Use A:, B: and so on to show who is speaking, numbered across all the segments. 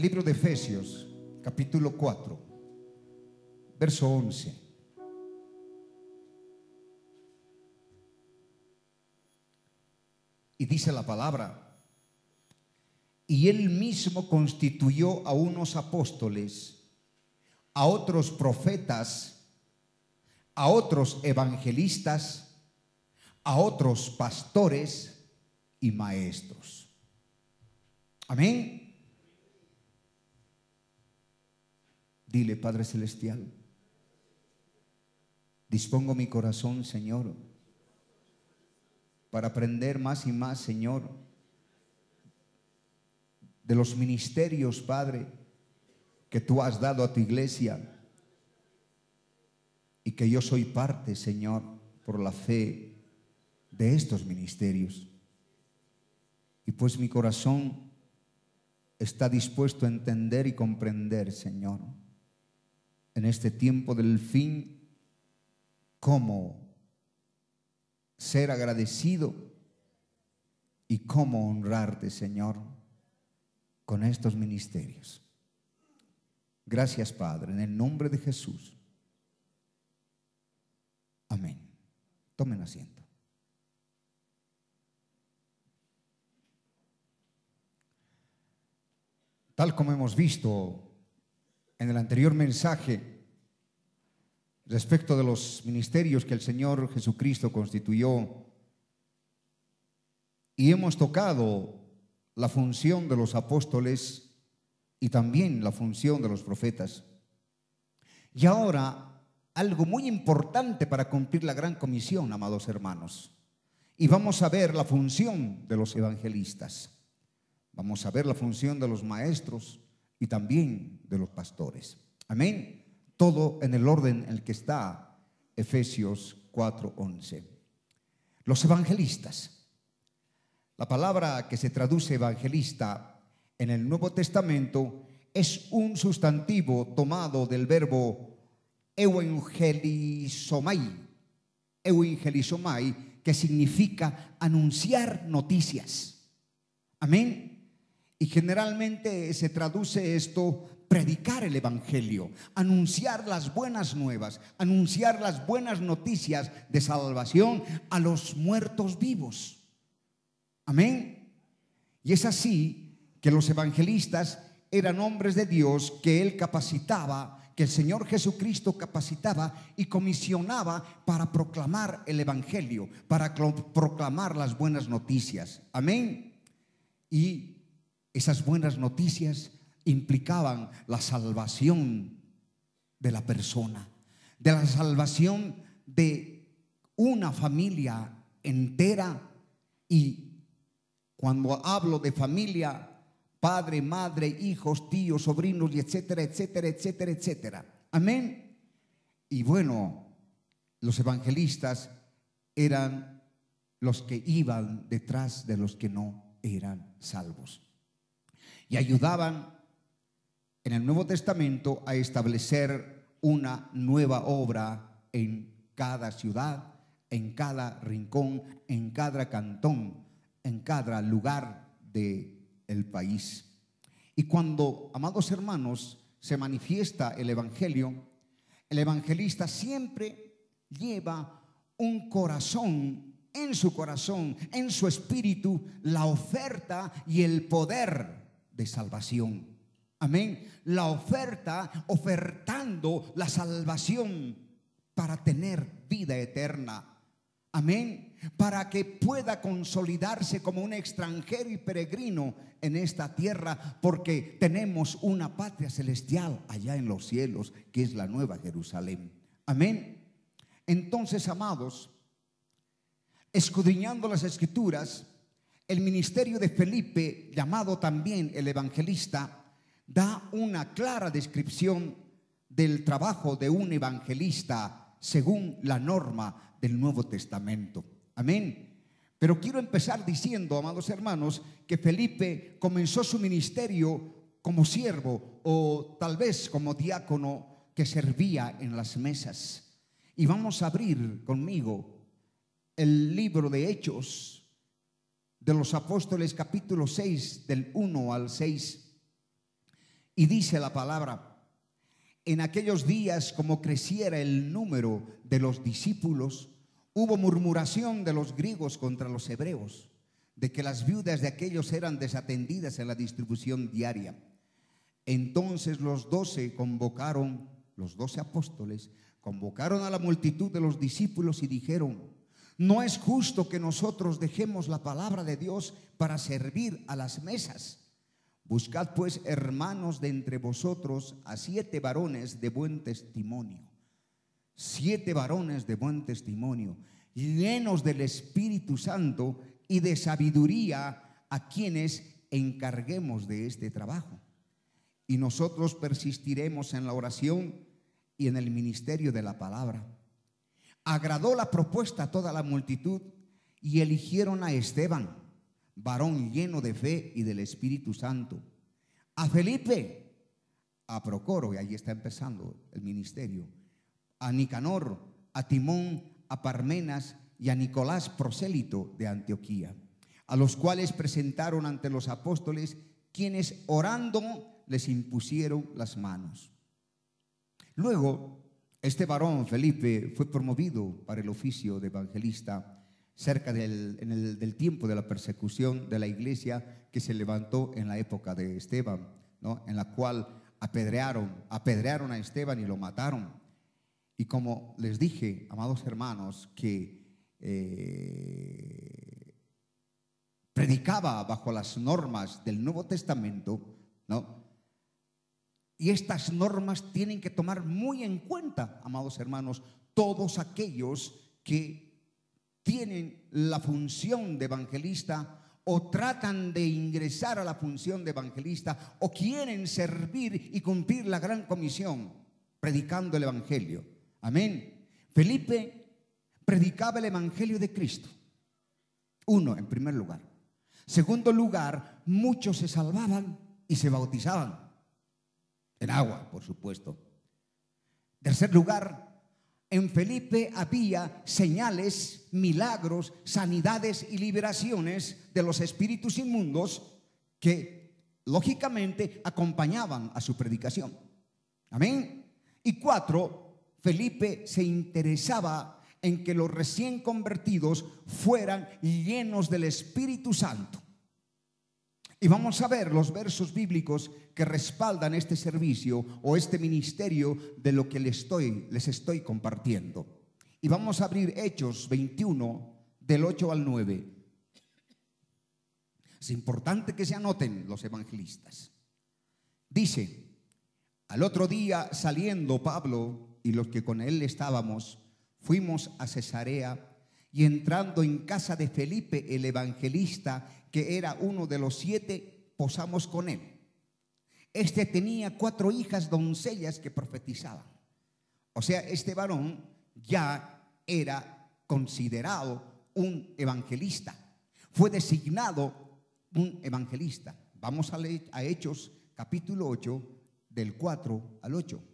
A: libro de Efesios, capítulo 4, verso 11. Y dice la palabra: y él mismo constituyó a unos apóstoles, a otros profetas, a otros evangelistas, a otros pastores y maestros. Amén. Dile: Padre Celestial, dispongo mi corazón, Señor, para aprender más y más, Señor, de los ministerios, Padre, que tú has dado a tu iglesia, y que yo soy parte, Señor, por la fe de estos ministerios. Y pues mi corazón está dispuesto a entender y comprender, Señor, en este tiempo del fin, cómo ser agradecido y cómo honrarte, Señor, con estos ministerios. Gracias, Padre, en el nombre de Jesús. Amén. Tomen asiento. Tal como hemos visto en el anterior mensaje respecto de los ministerios que el Señor Jesucristo constituyó, y hemos tocado la función de los apóstoles y también la función de los profetas. Y ahora algo muy importante para cumplir la gran comisión, amados hermanos. Y vamos a ver la función de los evangelistas. Vamos a ver la función de los maestros y también de los pastores. Amén. Todo en el orden en el que está Efesios 4:11. Los evangelistas. La palabra que se traduce evangelista en el Nuevo Testamento es un sustantivo tomado del verbo euangelizomai, que significa anunciar noticias. Amén. Y generalmente se traduce esto: predicar el evangelio, anunciar las buenas nuevas, anunciar las buenas noticias de salvación a los muertos vivos. Amén. Y es así que los evangelistas eran hombres de Dios que Él capacitaba, que el Señor Jesucristo capacitaba y comisionaba para proclamar el evangelio, para proclamar las buenas noticias. Amén. Y esas buenas noticias implicaban la salvación de la persona, de la salvación de una familia entera. Y cuando hablo de familia, padre, madre, hijos, tíos, sobrinos, y etcétera, etcétera, etcétera, etcétera. Amén. Y bueno, los evangelistas eran los que iban detrás de los que no eran salvos y ayudaban en el Nuevo Testamento a establecer una nueva obra en cada ciudad, en cada rincón, en cada cantón, en cada lugar del país. Y cuando, amados hermanos, se manifiesta el evangelio, el evangelista siempre lleva un corazón, en su espíritu, la oferta y el poder de salvación. Amén. La oferta, ofertando la salvación para tener vida eterna. Amén. Para que pueda consolidarse como un extranjero y peregrino en esta tierra, porque tenemos una patria celestial allá en los cielos, que es la Nueva Jerusalén. Amén. Entonces, amados, escudriñando las Escrituras, el ministerio de Felipe, llamado también el evangelista, da una clara descripción del trabajo de un evangelista según la norma del Nuevo Testamento. Amén. Pero quiero empezar diciendo, amados hermanos, que Felipe comenzó su ministerio como siervo o tal vez como diácono que servía en las mesas. Y vamos a abrir conmigo el libro de Hechos de los Apóstoles, capítulo 6, del 1 al 6. Y dice la palabra: en aquellos días, como creciera el número de los discípulos, hubo murmuración de los griegos contra los hebreos, de que las viudas de aquellos eran desatendidas en la distribución diaria. Entonces los 12 apóstoles convocaron a la multitud de los discípulos y dijeron: no es justo que nosotros dejemos la palabra de Dios para servir a las mesas. Buscad pues, hermanos, de entre vosotros a 7 varones de buen testimonio. 7 varones de buen testimonio, llenos del Espíritu Santo y de sabiduría, a quienes encarguemos de este trabajo. Y nosotros persistiremos en la oración y en el ministerio de la palabra. Agradó la propuesta a toda la multitud y eligieron a Esteban, varón lleno de fe y del Espíritu Santo, a Felipe, a Procoro, y ahí está empezando el ministerio, a Nicanor, a Timón, a Parmenas y a Nicolás, prosélito de Antioquía, a los cuales presentaron ante los apóstoles, quienes orando les impusieron las manos. Luego, este varón Felipe fue promovido para el oficio de evangelista cerca del tiempo de la persecución de la iglesia que se levantó en la época de Esteban, ¿no? En la cual apedrearon a Esteban y lo mataron. Y como les dije, amados hermanos, que predicaba bajo las normas del Nuevo Testamento, ¿no? Y estas normas tienen que tomar muy en cuenta, amados hermanos, todos aquellos que tienen la función de evangelista o tratan de ingresar a la función de evangelista o quieren servir y cumplir la gran comisión predicando el evangelio. Amén. Felipe predicaba el evangelio de Cristo. Uno, en primer lugar. Segundo lugar, muchos se salvaban y se bautizaban en agua, por supuesto. Tercer lugar, en Felipe había señales, milagros, sanidades y liberaciones de los espíritus inmundos que lógicamente acompañaban a su predicación. Amén. Y 4, Felipe se interesaba en que los recién convertidos fueran llenos del Espíritu Santo. Y vamos a ver los versos bíblicos que respaldan este servicio o este ministerio de lo que les estoy compartiendo. Y vamos a abrir Hechos 21, del 8 al 9. Es importante que se anoten los evangelistas. Dice: al otro día, saliendo Pablo y los que con él estábamos, fuimos a Cesarea, y entrando en casa de Felipe el evangelista, que era uno de los 7, posamos con él. Este tenía 4 hijas doncellas que profetizaban. O sea, este varón ya era considerado un evangelista. Fue designado un evangelista. Vamos a Hechos capítulo 8, del 4 al 8.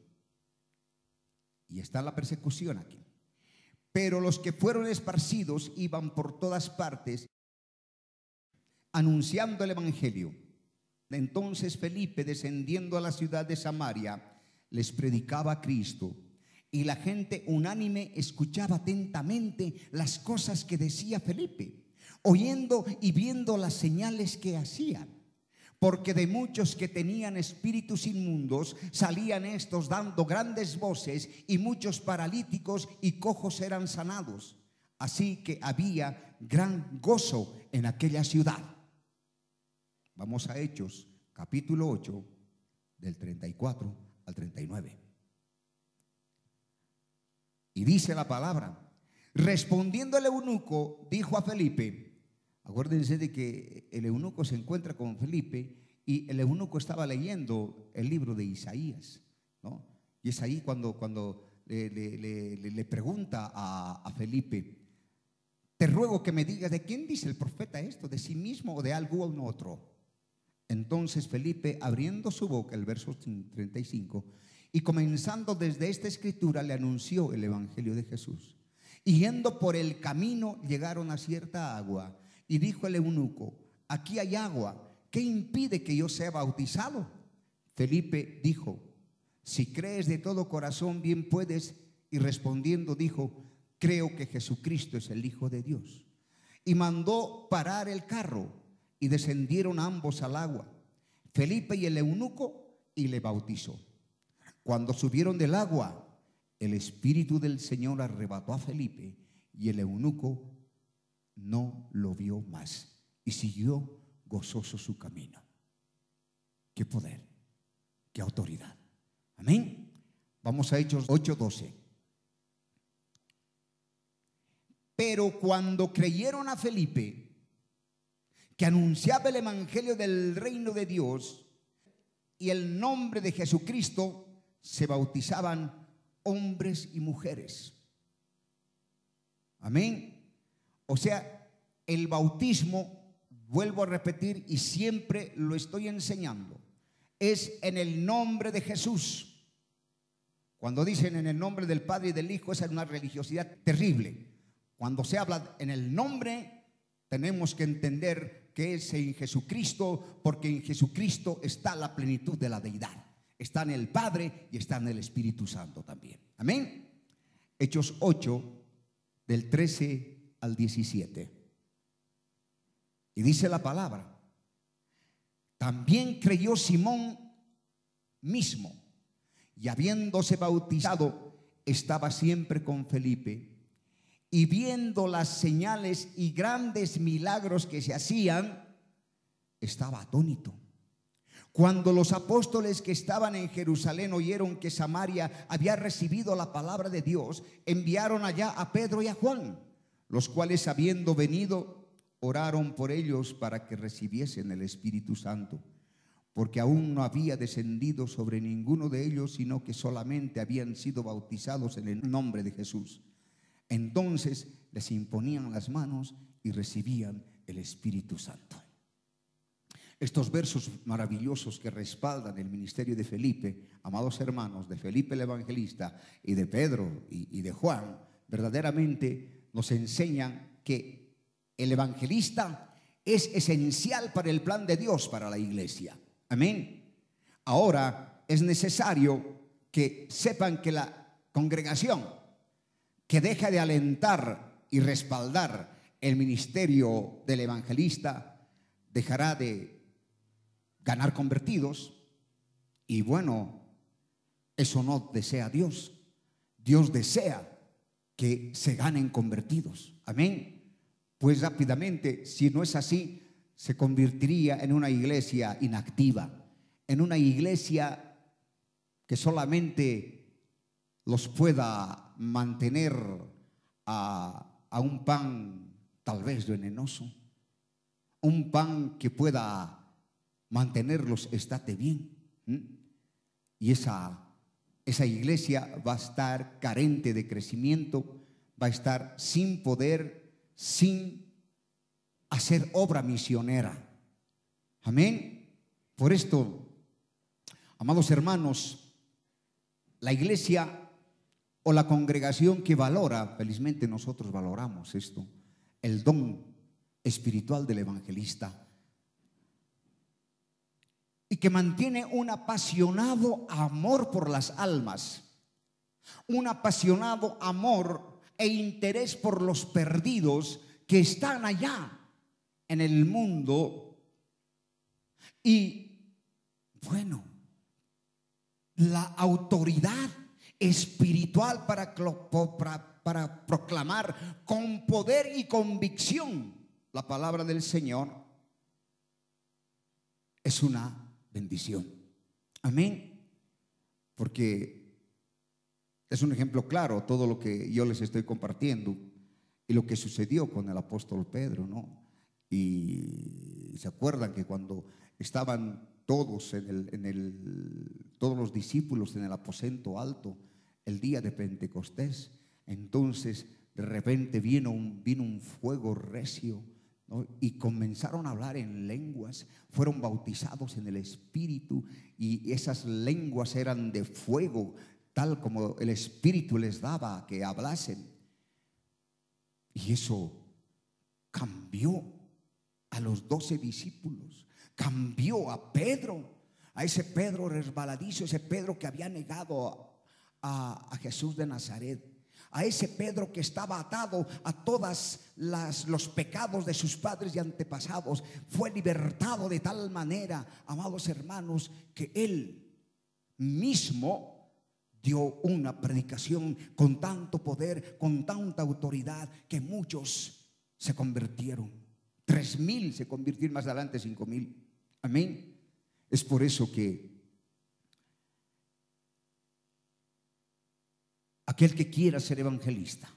A: Y está la persecución aquí. Pero los que fueron esparcidos iban por todas partes anunciando el evangelio. Entonces Felipe, descendiendo a la ciudad de Samaria, les predicaba a Cristo, y la gente unánime escuchaba atentamente las cosas que decía Felipe, oyendo y viendo las señales que hacían. Porque de muchos que tenían espíritus inmundos salían estos dando grandes voces, y muchos paralíticos y cojos eran sanados. Así que había gran gozo en aquella ciudad. Vamos a Hechos capítulo 8, del 34 al 39. Y dice la palabra: respondiendo el eunuco, dijo a Felipe. Acuérdense de que el eunuco se encuentra con Felipe y el eunuco estaba leyendo el libro de Isaías, ¿no? Y es ahí cuando le pregunta a Felipe: te ruego que me digas, ¿de quién dice el profeta esto? ¿De sí mismo o de algún otro? Entonces Felipe, abriendo su boca, el verso 35, y comenzando desde esta escritura, le anunció el evangelio de Jesús. Y yendo por el camino, llegaron a cierta agua. Y dijo el eunuco: aquí hay agua, ¿qué impide que yo sea bautizado? Felipe dijo: si crees de todo corazón, bien puedes. Y respondiendo dijo: creo que Jesucristo es el Hijo de Dios. Y mandó parar el carro, y descendieron ambos al agua, Felipe y el eunuco, y le bautizó. Cuando subieron del agua, el Espíritu del Señor arrebató a Felipe, y el eunuco no lo vio más, y siguió gozoso su camino. Qué poder, qué autoridad. Amén. Vamos a Hechos 8:12. Pero cuando creyeron a Felipe, que anunciaba el evangelio del reino de Dios y el nombre de Jesucristo, se bautizaban hombres y mujeres. Amén. O sea, el bautismo, vuelvo a repetir y siempre lo estoy enseñando, es en el nombre de Jesús. Cuando dicen en el nombre del Padre y del Hijo, esa es una religiosidad terrible. Cuando se habla en el nombre, tenemos que entender que es en Jesucristo, porque en Jesucristo está la plenitud de la deidad. Está en el Padre y está en el Espíritu Santo también. Amén. Hechos 8, del 13 al 17. Y dice la palabra: también creyó Simón mismo, y habiéndose bautizado, estaba siempre con Felipe. Y viendo las señales y grandes milagros que se hacían, estaba atónito. Cuando los apóstoles que estaban en Jerusalén oyeron que Samaria había recibido la palabra de Dios, enviaron allá a Pedro y a Juan, los cuales, habiendo venido, oraron por ellos para que recibiesen el Espíritu Santo, porque aún no había descendido sobre ninguno de ellos, sino que solamente habían sido bautizados en el nombre de Jesús. Entonces les imponían las manos y recibían el Espíritu Santo. Estos versos maravillosos que respaldan el ministerio de Felipe, amados hermanos, de Felipe el evangelista y de Pedro y de Juan, verdaderamente nos enseñan que el evangelista es esencial para el plan de Dios para la iglesia. Amén. Ahora es necesario que sepan que la congregación que deja de alentar y respaldar el ministerio del evangelista dejará de ganar convertidos, y bueno, eso no desea Dios. Dios desea que se ganen convertidos. Amén. Pues rápidamente, si no es así, se convertiría en una iglesia inactiva, en una iglesia que solamente los pueda mantener a un pan tal vez venenoso, un pan que pueda mantenerlos estate bien. Y esa iglesia va a estar carente de crecimiento, va a estar sin poder, sin hacer obra misionera. Amén. Por esto, amados hermanos, la iglesia o la congregación que valora, felizmente nosotros valoramos esto, el don espiritual del evangelista, y que mantiene un apasionado amor por las almas, un apasionado amor e interés por los perdidos que están allá en el mundo. Y bueno, la autoridad espiritual para proclamar con poder y convicción la palabra del Señor es una bendición. Amén. Porque es un ejemplo claro todo lo que yo les estoy compartiendo y lo que sucedió con el apóstol Pedro, ¿no? Y se acuerdan que cuando estaban todos todos los discípulos en el aposento alto el día de Pentecostés, entonces de repente vino un fuego recio, ¿no? Y comenzaron a hablar en lenguas, fueron bautizados en el Espíritu, y esas lenguas eran de fuego, tal como el Espíritu les daba que hablasen. Y eso cambió a los 12 discípulos, cambió a Pedro. a ese Pedro resbaladizo, ese Pedro que había negado a Jesús de Nazaret, a ese Pedro que estaba atado a todos los pecados de sus padres y antepasados. Fue libertado de tal manera, amados hermanos, que él mismo dio una predicación con tanto poder, con tanta autoridad, que muchos se convirtieron. 3,000 se convirtieron, más adelante 5,000. Amén. Es por eso que aquel que quiera ser evangelista,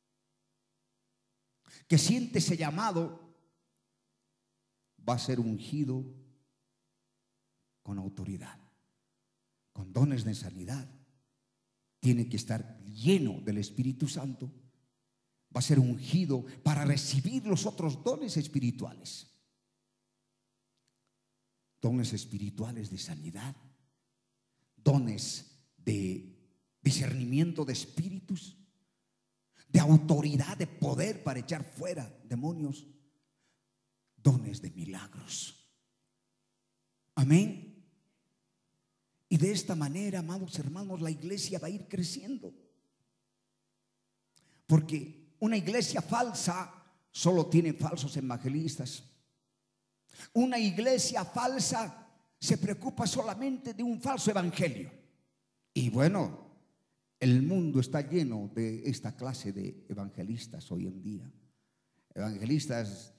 A: que siente ese llamado, va a ser ungido con autoridad, con dones de sanidad. Tiene que estar lleno del Espíritu Santo. Va a ser ungido para recibir los otros dones espirituales. Dones espirituales de sanidad, dones de discernimiento de espíritus, de autoridad, de poder para echar fuera demonios, dones de milagros. Amén. Y de esta manera, amados hermanos, la iglesia va a ir creciendo. Porque una iglesia falsa solo tiene falsos evangelistas. Una iglesia falsa se preocupa solamente de un falso evangelio. Y bueno, el mundo está lleno de esta clase de evangelistas hoy en día. Evangelistas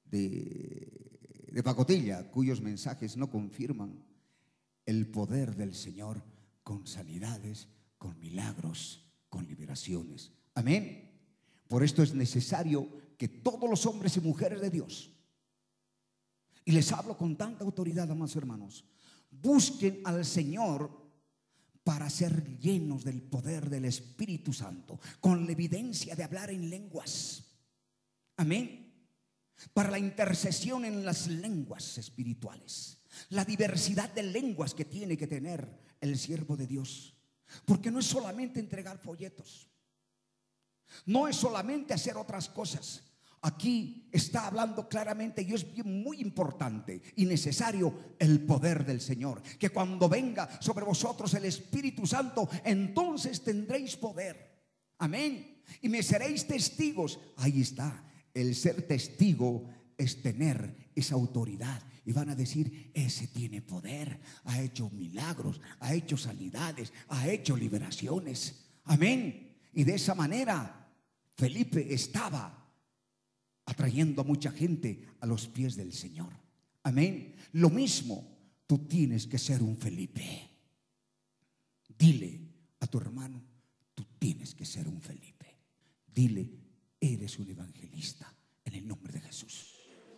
A: de pacotilla, cuyos mensajes no confirman el poder del Señor con sanidades, con milagros, con liberaciones. Amén. Por esto es necesario que todos los hombres y mujeres de Dios, y les hablo con tanta autoridad, amados hermanos, busquen al Señor para ser llenos del poder del Espíritu Santo, con la evidencia de hablar en lenguas. Amén. Para la intercesión en las lenguas espirituales, la diversidad de lenguas que tiene que tener el siervo de Dios. Porque no es solamente entregar folletos, no es solamente hacer otras cosas. Aquí está hablando claramente, y es muy importante y necesario, el poder del Señor. Que cuando venga sobre vosotros el Espíritu Santo, entonces tendréis poder. Amén. Y me seréis testigos. Ahí está. El ser testigo es tener esa autoridad. Y van a decir: ese tiene poder, ha hecho milagros, ha hecho sanidades, ha hecho liberaciones. Amén. Y de esa manera Felipe estaba atrayendo a mucha gente a los pies del Señor. Amén. Lo mismo, tú tienes que ser un Felipe. Dile a tu hermano: tú tienes que ser un Felipe. Dile: eres un evangelista en el nombre de Jesús.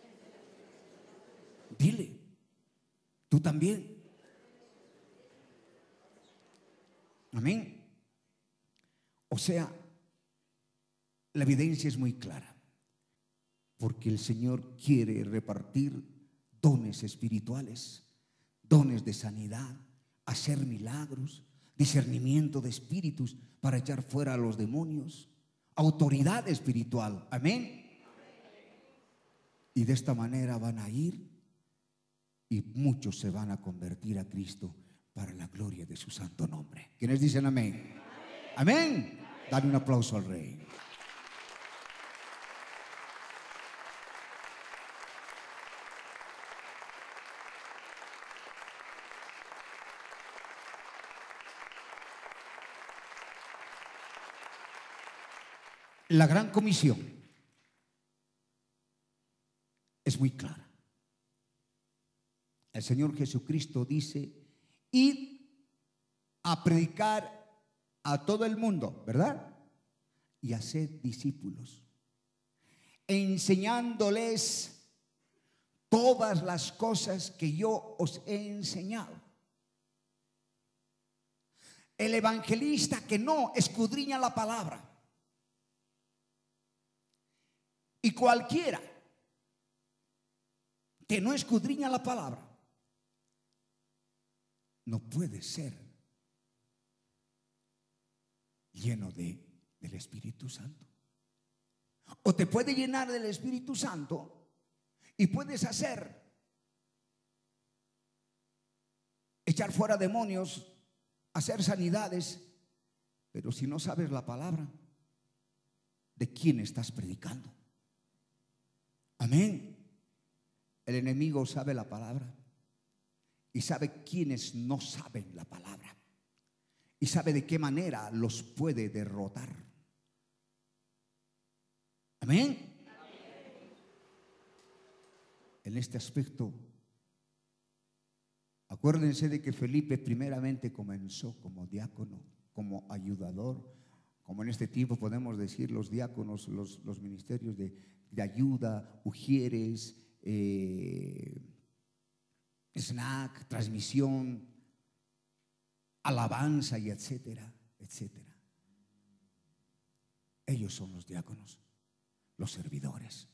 A: Dile: tú también. Amén. O sea, la evidencia es muy clara. Porque el Señor quiere repartir dones espirituales, dones de sanidad, hacer milagros, discernimiento de espíritus para echar fuera a los demonios, autoridad espiritual. Amén. Y de esta manera van a ir, y muchos se van a convertir a Cristo para la gloria de su santo nombre. ¿Quiénes dicen amén? Amén. Dale un aplauso al Rey. La gran comisión es muy clara. El Señor Jesucristo dice: id a predicar a todo el mundo, ¿verdad? Y haced discípulos, enseñándoles todas las cosas que yo os he enseñado. El evangelista que no escudriña la palabra, y cualquiera que no escudriña la palabra, no puede ser lleno del Espíritu Santo. O te puede llenar del Espíritu Santo y puedes hacer echar fuera demonios, hacer sanidades, pero si no sabes la palabra, ¿de quién estás predicando? Amén. El enemigo sabe la palabra y sabe quiénes no saben la palabra y sabe de qué manera los puede derrotar. Amén. En este aspecto, acuérdense de que Felipe primeramente comenzó como diácono, como ayudador, como en este tiempo podemos decir los diáconos, los ministerios de ayuda, ujieres, snack, transmisión, alabanza y etcétera, etcétera. Ellos son los diáconos, los servidores.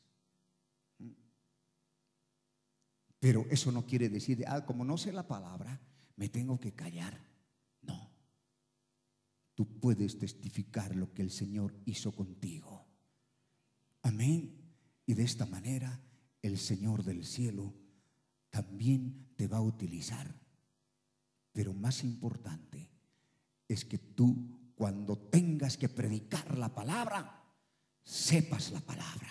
A: Pero eso no quiere decir, como no sé la palabra, me tengo que callar. No. Tú puedes testificar lo que el Señor hizo contigo. Amén. Y de esta manera el Señor del cielo también te va a utilizar. Pero más importante es que tú, cuando tengas que predicar la palabra, sepas la palabra.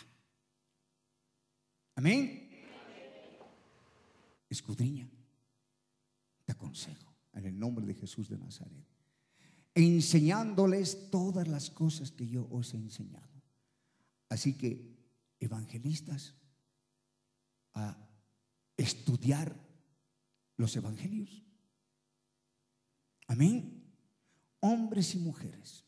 A: Amén. Escudriña, te aconsejo en el nombre de Jesús de Nazaret, enseñándoles todas las cosas que yo os he enseñado. Así que, evangelistas, a estudiar los evangelios. Amén. Hombres y mujeres.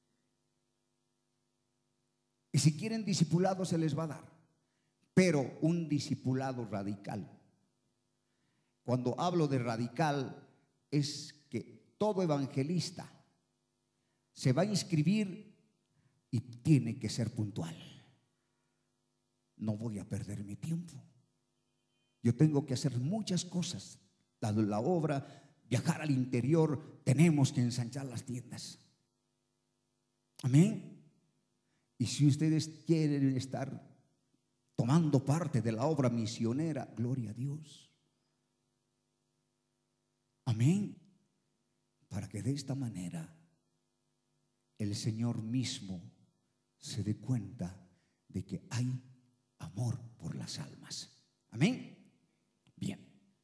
A: Y si quieren discipulado se les va a dar, pero un discipulado radical. Cuando hablo de radical es que todo evangelista se va a inscribir y tiene que ser puntual. No voy a perder mi tiempo. Yo tengo que hacer muchas cosas. La obra, viajar al interior, tenemos que ensanchar las tiendas. Amén. Y si ustedes quieren estar tomando parte de la obra misionera, gloria a Dios. Amén. Para que de esta manera el Señor mismo se dé cuenta de que hay amor por las almas. Amén. Bien.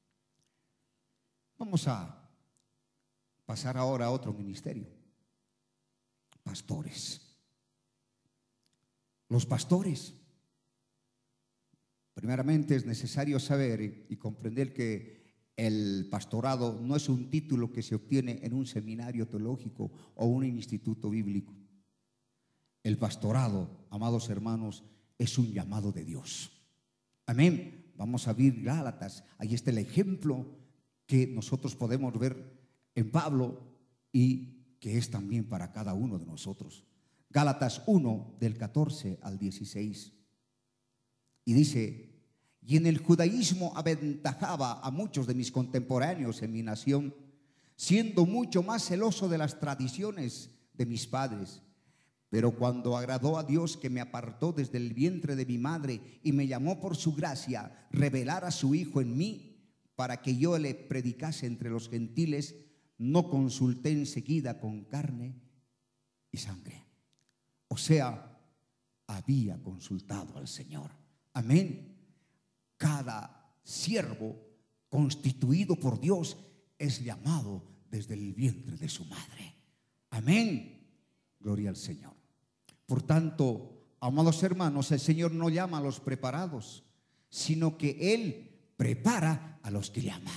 A: Vamos a pasar ahora a otro ministerio. Pastores. Los pastores. Primeramente es necesario saber y comprender que el pastorado no es un título que se obtiene en un seminario teológico o un instituto bíblico. El pastorado, amados hermanos, es un llamado de Dios. Amén. Vamos a ver Gálatas. Ahí está el ejemplo que nosotros podemos ver en Pablo y que es también para cada uno de nosotros. Gálatas 1, del 14 al 16. Y dice: y en el judaísmo aventajaba a muchos de mis contemporáneos en mi nación, siendo mucho más celoso de las tradiciones de mis padres. Pero cuando agradó a Dios, que me apartó desde el vientre de mi madre y me llamó por su gracia, revelar a su Hijo en mí, para que yo le predicase entre los gentiles, no consulté enseguida con carne y sangre. O sea, había consultado al Señor. Amén. Cada siervo constituido por Dios es llamado desde el vientre de su madre. Amén. Gloria al Señor. Por tanto, amados hermanos, el Señor no llama a los preparados, sino que Él prepara a los que llama.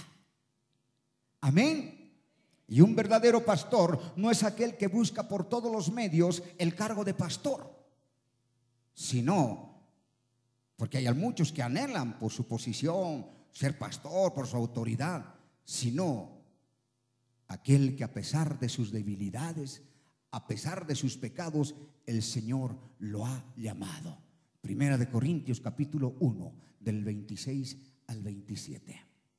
A: Amén. Y un verdadero pastor no es aquel que busca por todos los medios el cargo de pastor, sino porque hay muchos que anhelan por su posición ser pastor, por su autoridad, sino aquel que a pesar de sus debilidades, a pesar de sus pecados, el Señor lo ha llamado. Primera de Corintios capítulo 1, del 26 al 27.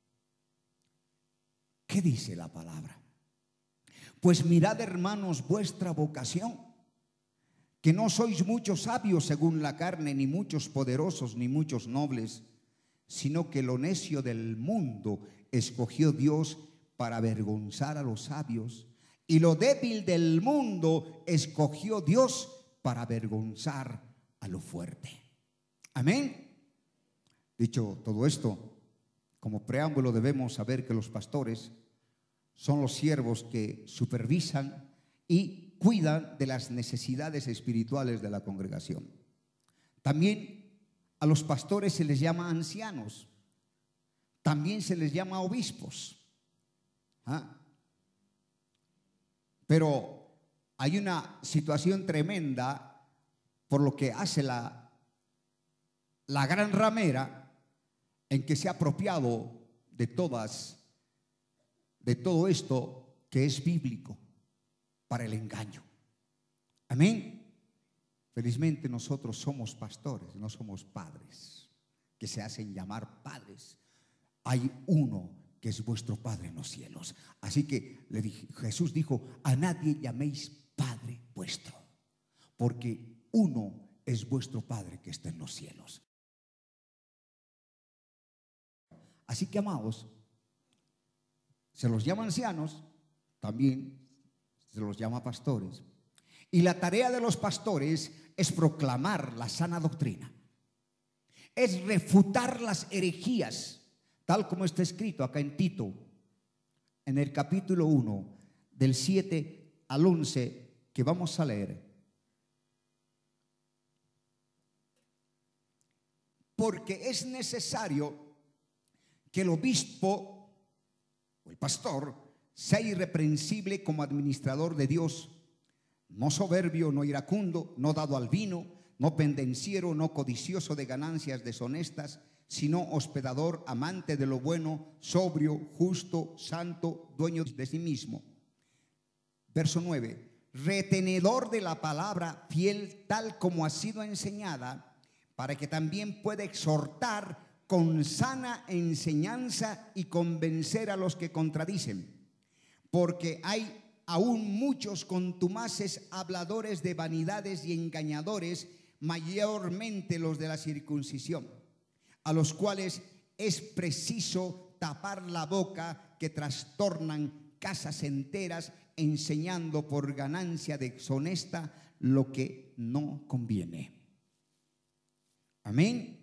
A: ¿Qué dice la palabra? Pues mirad, hermanos, vuestra vocación, que no sois muchos sabios según la carne, ni muchos poderosos, ni muchos nobles, sino que lo necio del mundo escogió Dios para avergonzar a los sabios, y lo débil del mundo escogió Dios para avergonzar a lo fuerte. Amén. Dicho todo esto, como preámbulo debemos saber que los pastores son los siervos que supervisan y cuidan de las necesidades espirituales de la congregación. También a los pastores se les llama ancianos, también se les llama obispos. Pero hay una situación tremenda por lo que hace la gran ramera, en que se ha apropiado de todo esto que es bíblico para el engaño. Amén. Felizmente nosotros somos pastores, no somos padres que se hacen llamar padres. Hay uno que es vuestro Padre en los cielos. Así que Jesús dijo: a nadie llaméis Padre vuestro, porque uno es vuestro Padre que está en los cielos. Así que, amados, se los llama ancianos, también se los llama pastores. Y la tarea de los pastores es proclamar la sana doctrina, es refutar las herejías, tal como está escrito acá en Tito, en el capítulo 1, del 7 al 11, que vamos a leer. Porque es necesario que el obispo o el pastor sea irreprensible como administrador de Dios, no soberbio, no iracundo, no dado al vino, no pendenciero, no codicioso de ganancias deshonestas, sino hospedador, amante de lo bueno, sobrio, justo, santo, dueño de sí mismo. Verso 9: retenedor de la palabra, fiel tal como ha sido enseñada, para que también pueda exhortar con sana enseñanza y convencer a los que contradicen. Porque hay aún muchos contumaces, habladores de vanidades y engañadores, mayormente los de la circuncisión, a los cuales es preciso tapar la boca, que trastornan casas enteras, enseñando por ganancia deshonesta lo que no conviene. Amén.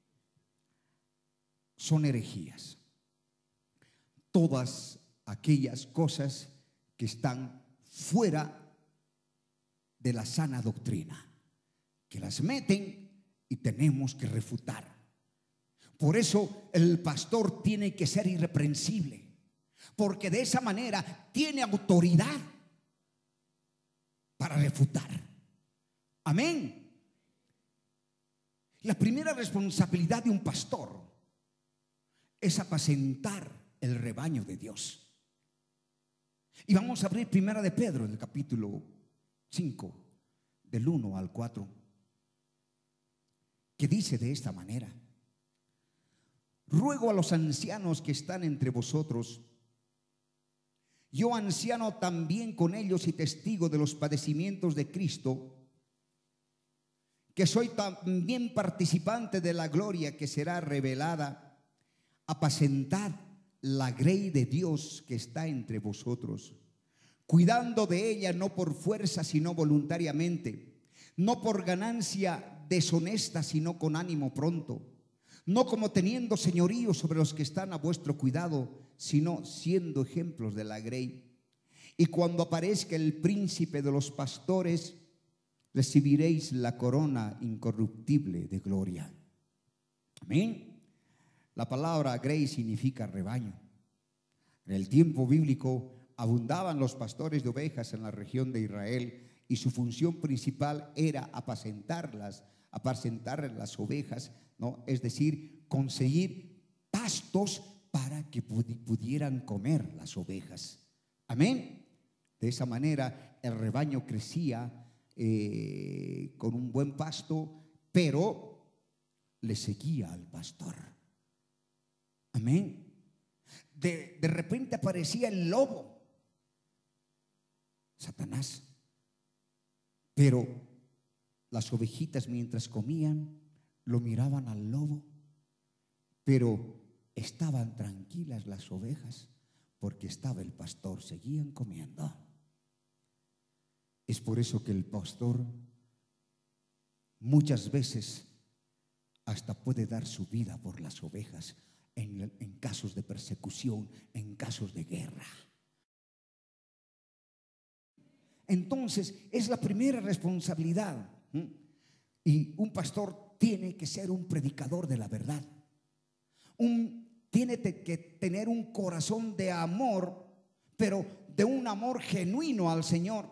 A: Son herejías todas aquellas cosas que están fuera de la sana doctrina, que las meten y tenemos que refutar. Por eso el pastor tiene que ser irreprensible, porque de esa manera tiene autoridad para refutar. Amén. La primera responsabilidad de un pastor es apacentar el rebaño de Dios. Y vamos a abrir Primera de Pedro, en el capítulo 5, del 1 al 4, que dice de esta manera: ruego a los ancianos que están entre vosotros, yo anciano también con ellos y testigo de los padecimientos de Cristo, que soy también participante de la gloria que será revelada, apacentad la grey de Dios que está entre vosotros, cuidando de ella no por fuerza sino voluntariamente, no por ganancia deshonesta sino con ánimo pronto, no como teniendo señorío sobre los que están a vuestro cuidado, sino siendo ejemplos de la grey. Y cuando aparezca el príncipe de los pastores, recibiréis la corona incorruptible de gloria. Amén. La palabra grey significa rebaño. En el tiempo bíblico abundaban los pastores de ovejas en la región de Israel, y su función principal era apacentar las ovejas, ¿no? Es decir, conseguir pastos para que pudieran comer las ovejas. Amén. De esa manera el rebaño crecía con un buen pasto, pero le seguía al pastor. Amén. De repente aparecía el lobo, Satanás, pero las ovejitas, mientras comían, lo miraban al lobo, pero estaban tranquilas las ovejas, porque estaba el pastor, seguían comiendo. Es por eso que el pastor muchas veces hasta puede dar su vida por las ovejas en casos de persecución, en casos de guerra. Entonces es la primera responsabilidad. Y un pastor tiene que ser un predicador de la verdad. Tiene que tener un corazón de amor, pero de un amor genuino al Señor,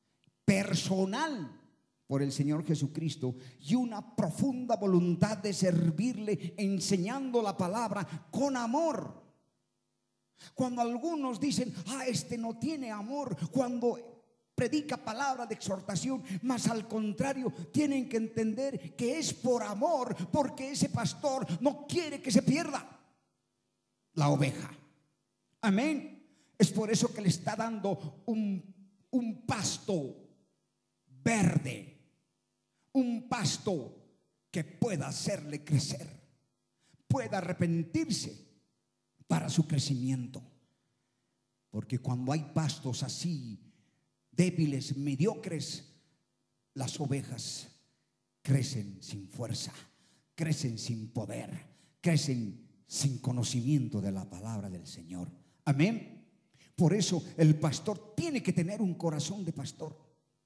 A: personal por el Señor Jesucristo, y una profunda voluntad de servirle, enseñando la palabra con amor. Cuando algunos dicen, este no tiene amor, cuando predica palabra de exhortación, mas al contrario, tienen que entender que es por amor, porque ese pastor no quiere que se pierda la oveja. Amén. Es por eso que le está dando un pasto verde, un pasto que pueda hacerle crecer, pueda arrepentirse para su crecimiento. Porque cuando hay pastos así débiles, mediocres, las ovejas crecen sin fuerza, crecen sin poder, crecen sin conocimiento de la palabra del Señor. Amén. Por eso el pastor tiene que tener un corazón de pastor,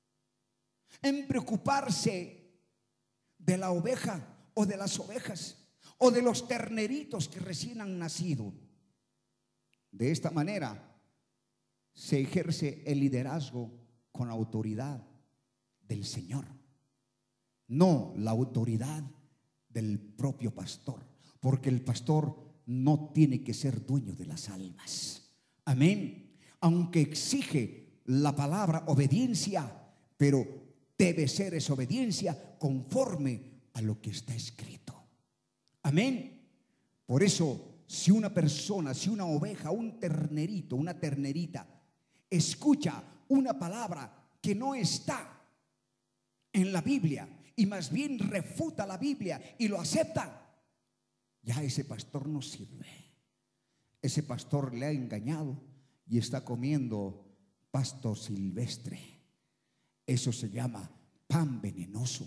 A: en preocuparse de la oveja o de las ovejas o de los terneritos que recién han nacido. De esta manera se ejerce el liderazgo con autoridad del Señor, no la autoridad del propio pastor, porque el pastor no tiene que ser dueño de las almas. Amén. Aunque exige la palabra obediencia, pero debe ser esa obediencia conforme a lo que está escrito. Amén. Por eso, si una persona, si una oveja, un ternerito, una ternerita, escucha una palabra que no está en la Biblia y más bien refuta la Biblia y lo acepta, ya ese pastor no sirve. Ese pastor le ha engañado y está comiendo pasto silvestre. Eso se llama pan venenoso.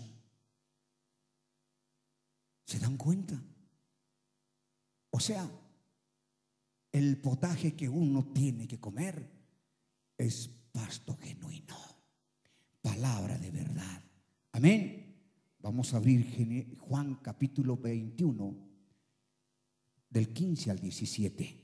A: ¿Se dan cuenta? O sea, el potaje que uno tiene que comer es pasto genuino, palabra de verdad. Amén. Vamos a abrir Juan capítulo 21, del 15 al 17.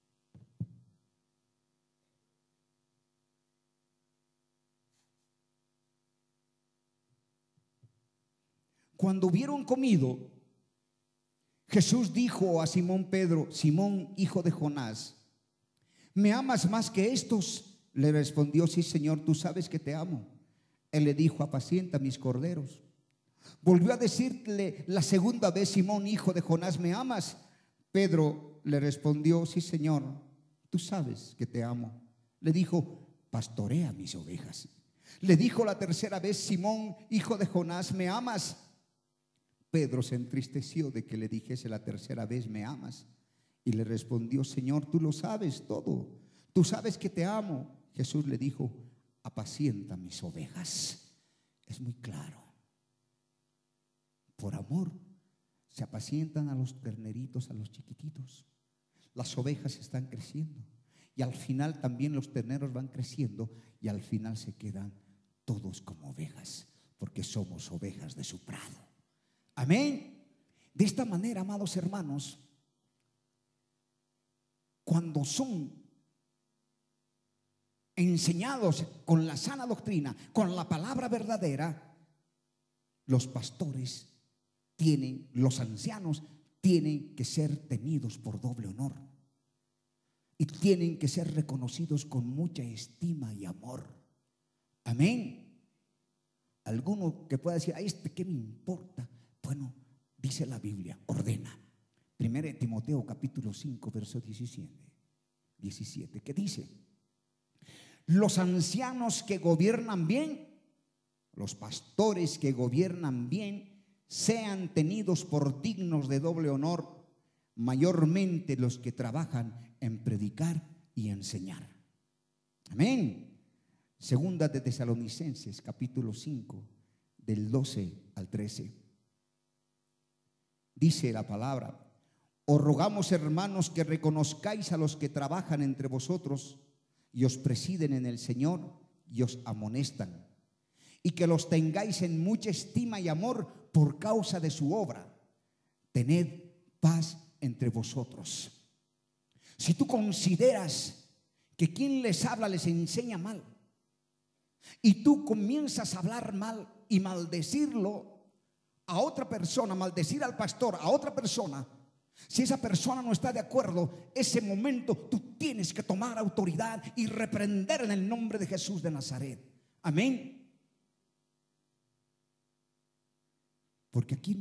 A: Cuando hubieron comido, Jesús dijo a Simón Pedro: Simón, hijo de Jonás, ¿me amas más que estos? Le respondió: sí, Señor, tú sabes que te amo. Él le dijo: apacienta mis corderos. Volvió a decirle la segunda vez: Simón, hijo de Jonás, ¿me amas? Pedro le respondió: sí, Señor, tú sabes que te amo. Le dijo: pastorea mis ovejas. Le dijo la tercera vez: Simón, hijo de Jonás, ¿me amas? Pedro se entristeció de que le dijese la tercera vez: ¿me amas? Y le respondió: Señor, tú lo sabes todo, tú sabes que te amo. Jesús le dijo: apacienta mis ovejas. Es muy claro. Por amor se apacientan a los terneritos, a los chiquititos. Las ovejas están creciendo y al final también los terneros van creciendo y al final se quedan todos como ovejas, porque somos ovejas de su prado. Amén. De esta manera, amados hermanos, cuando son enseñados con la sana doctrina, con la palabra verdadera, los pastores tienen, los ancianos tienen que ser tenidos por doble honor y tienen que ser reconocidos con mucha estima y amor. Amén. Alguno que pueda decir: ¿a qué me importa? Bueno, dice la Biblia, ordena. 1 Timoteo capítulo 5, verso 17, que dice: los ancianos que gobiernan bien, los pastores que gobiernan bien, sean tenidos por dignos de doble honor, mayormente los que trabajan en predicar y enseñar. Amén. Segunda de Tesalonicenses, capítulo 5, del 12 al 13. Dice la palabra: os rogamos, hermanos, que reconozcáis a los que trabajan entre vosotros y os presiden en el Señor y os amonestan, y que los tengáis en mucha estima y amor por causa de su obra. Tened paz entre vosotros. Si tú consideras que quien les habla les enseña mal, y tú comienzas a hablar mal y maldecirlo a otra persona, maldecir al pastor, a otra persona, si esa persona no está de acuerdo, ese momento tú tienes que tomar autoridad y reprender en el nombre de Jesús de Nazaret. Amén. Porque aquí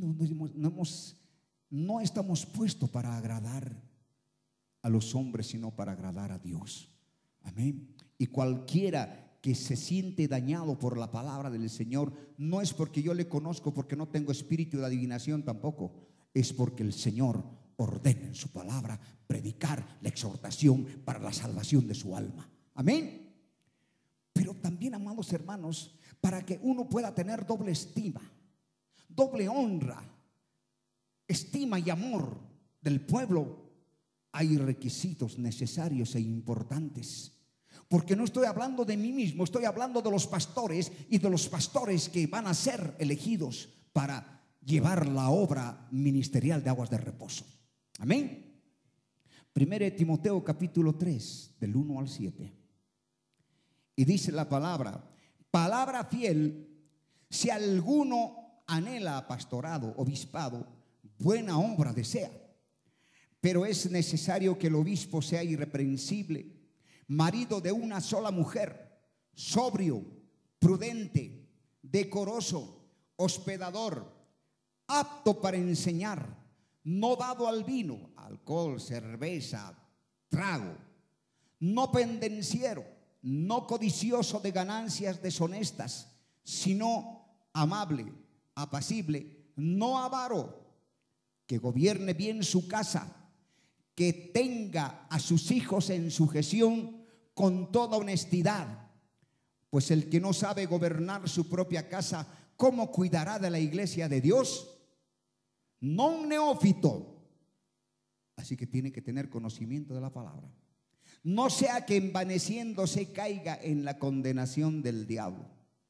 A: no estamos puestos para agradar a los hombres, sino para agradar a Dios. Amén. Y cualquiera que se siente dañado por la palabra del Señor, no es porque yo le conozco, porque no tengo espíritu de adivinación tampoco, es porque el Señor ordena en su palabra predicar la exhortación para la salvación de su alma. Amén. Pero también, amados hermanos, para que uno pueda tener doble estima, doble honra, estima y amor del pueblo, hay requisitos necesarios e importantes. Porque no estoy hablando de mí mismo, estoy hablando de los pastores y de los pastores que van a ser elegidos para llevar la obra ministerial de aguas de reposo. Amén. 1 Timoteo capítulo 3, del 1 al 7. Y dice la palabra: palabra fiel, si alguno anhela pastorado, obispado, buena obra desea. Pero es necesario que el obispo sea irreprensible, marido de una sola mujer, sobrio, prudente, decoroso, hospedador, apto para enseñar, no dado al vino, alcohol, cerveza, trago, no pendenciero, no codicioso de ganancias deshonestas, sino amable, apacible, no avaro, que gobierne bien su casa, que tenga a sus hijos en sujeción con toda honestidad. Pues el que no sabe gobernar su propia casa, ¿cómo cuidará de la iglesia de Dios? No un neófito. Así que tiene que tener conocimiento de la palabra. No sea que envaneciéndose caiga en la condenación del diablo.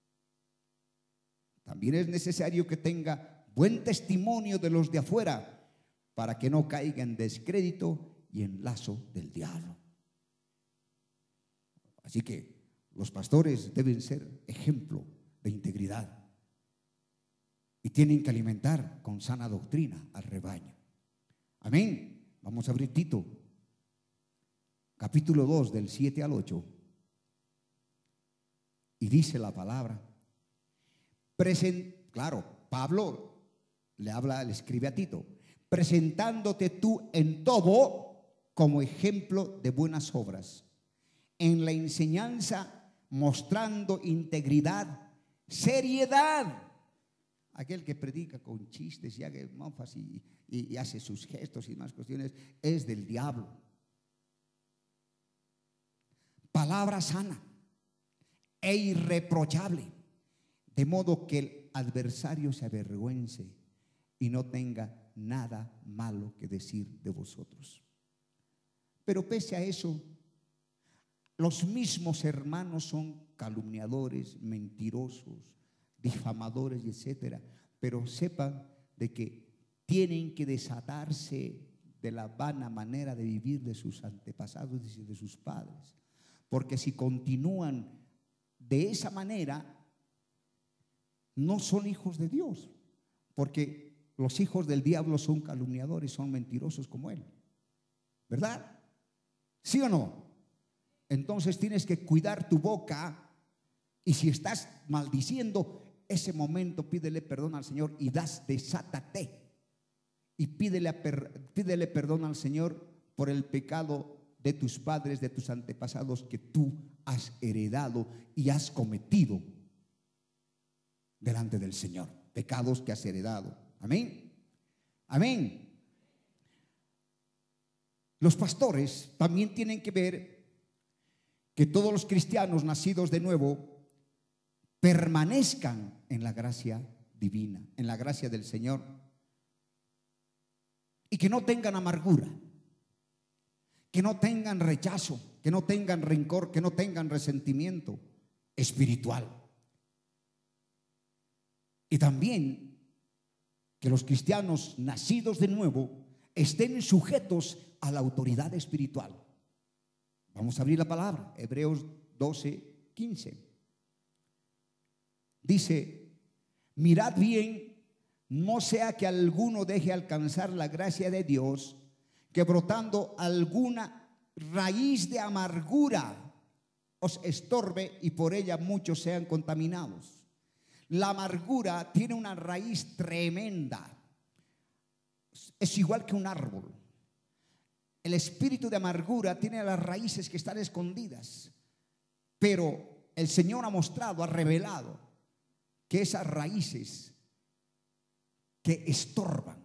A: También es necesario que tenga buen testimonio de los de afuera, para que no caiga en descrédito y en lazo del diablo. Así que los pastores deben ser ejemplo de integridad y tienen que alimentar con sana doctrina al rebaño. Amén. Vamos a abrir Tito, capítulo 2, del 7 al 8. Y dice la palabra, claro, Pablo le escribe a Tito: presentándote tú en todo como ejemplo de buenas obras, en la enseñanza mostrando integridad, seriedad. Aquel que predica con chistes y hace mofas y hace sus gestos y demás cuestiones es del diablo. Palabra sana e irreprochable, de modo que el adversario se avergüence y no tenga nada malo que decir de vosotros. Pero pese a eso, los mismos hermanos son calumniadores, mentirosos, difamadores, etcétera. Pero sepan de que tienen que desatarse de la vana manera de vivir de sus antepasados y de sus padres, porque si continúan de esa manera no son hijos de Dios, porque los hijos del diablo son calumniadores, son mentirosos como él, ¿verdad? ¿Sí o no? Entonces tienes que cuidar tu boca, y si estás maldiciendo, ese momento pídele perdón al Señor y desátate y pídele perdón al Señor por el pecado de tus padres, de tus antepasados que tú has heredado y has cometido delante del Señor, pecados que has heredado. Amén. Amén. Los pastores también tienen que ver que todos los cristianos nacidos de nuevo permanezcan en la gracia divina, en la gracia del Señor, y que no tengan amargura, que no tengan rechazo, que no tengan rencor, que no tengan resentimiento espiritual. Y también que los cristianos nacidos de nuevo estén sujetos a la autoridad espiritual. Vamos a abrir la palabra, Hebreos 12:15. Dice: mirad bien, no sea que alguno deje alcanzar la gracia de Dios, que brotando alguna raíz de amargura os estorbe y por ella muchos sean contaminados. La amargura tiene una raíz tremenda. Es igual que un árbol. El espíritu de amargura tiene las raíces que están escondidas, pero el Señor ha mostrado, ha revelado que esas raíces que estorban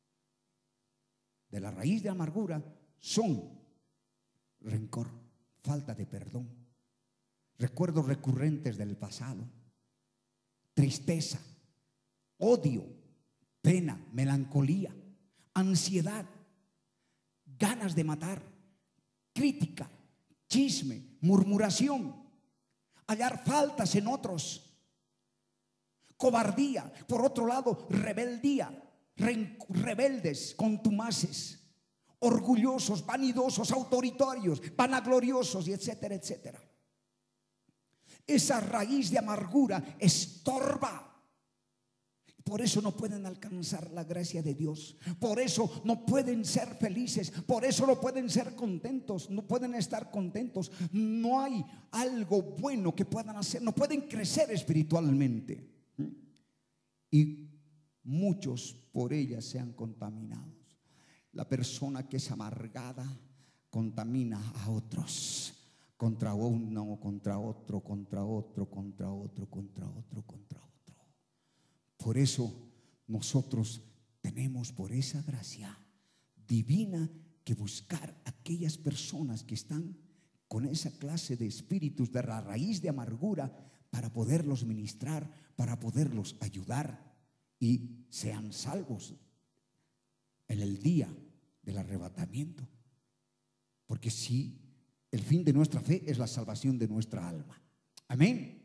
A: de la raíz de amargura son rencor, falta de perdón, recuerdos recurrentes del pasado, tristeza, odio, pena, melancolía, ansiedad, ganas de matar, crítica, chisme, murmuración, hallar faltas en otros, cobardía, por otro lado, rebeldía, rebeldes, contumaces, orgullosos, vanidosos, autoritarios, vanagloriosos, y etcétera, etcétera. Esa raíz de amargura estorba. Por eso no pueden alcanzar la gracia de Dios. Por eso no pueden ser felices. Por eso no pueden ser contentos. No pueden estar contentos. No hay algo bueno que puedan hacer. No pueden crecer espiritualmente. Y muchos por ella sean contaminados. La persona que es amargada contamina a otros. Contra uno, contra otro, contra otro, contra otro, contra otro, contra otro. Por eso nosotros tenemos, por esa gracia divina, que buscar aquellas personas que están con esa clase de espíritus de la raíz de amargura, para poderlos ministrar, para poderlos ayudar y sean salvos en el día del arrebatamiento. Porque si el fin de nuestra fe es la salvación de nuestra alma. Amén.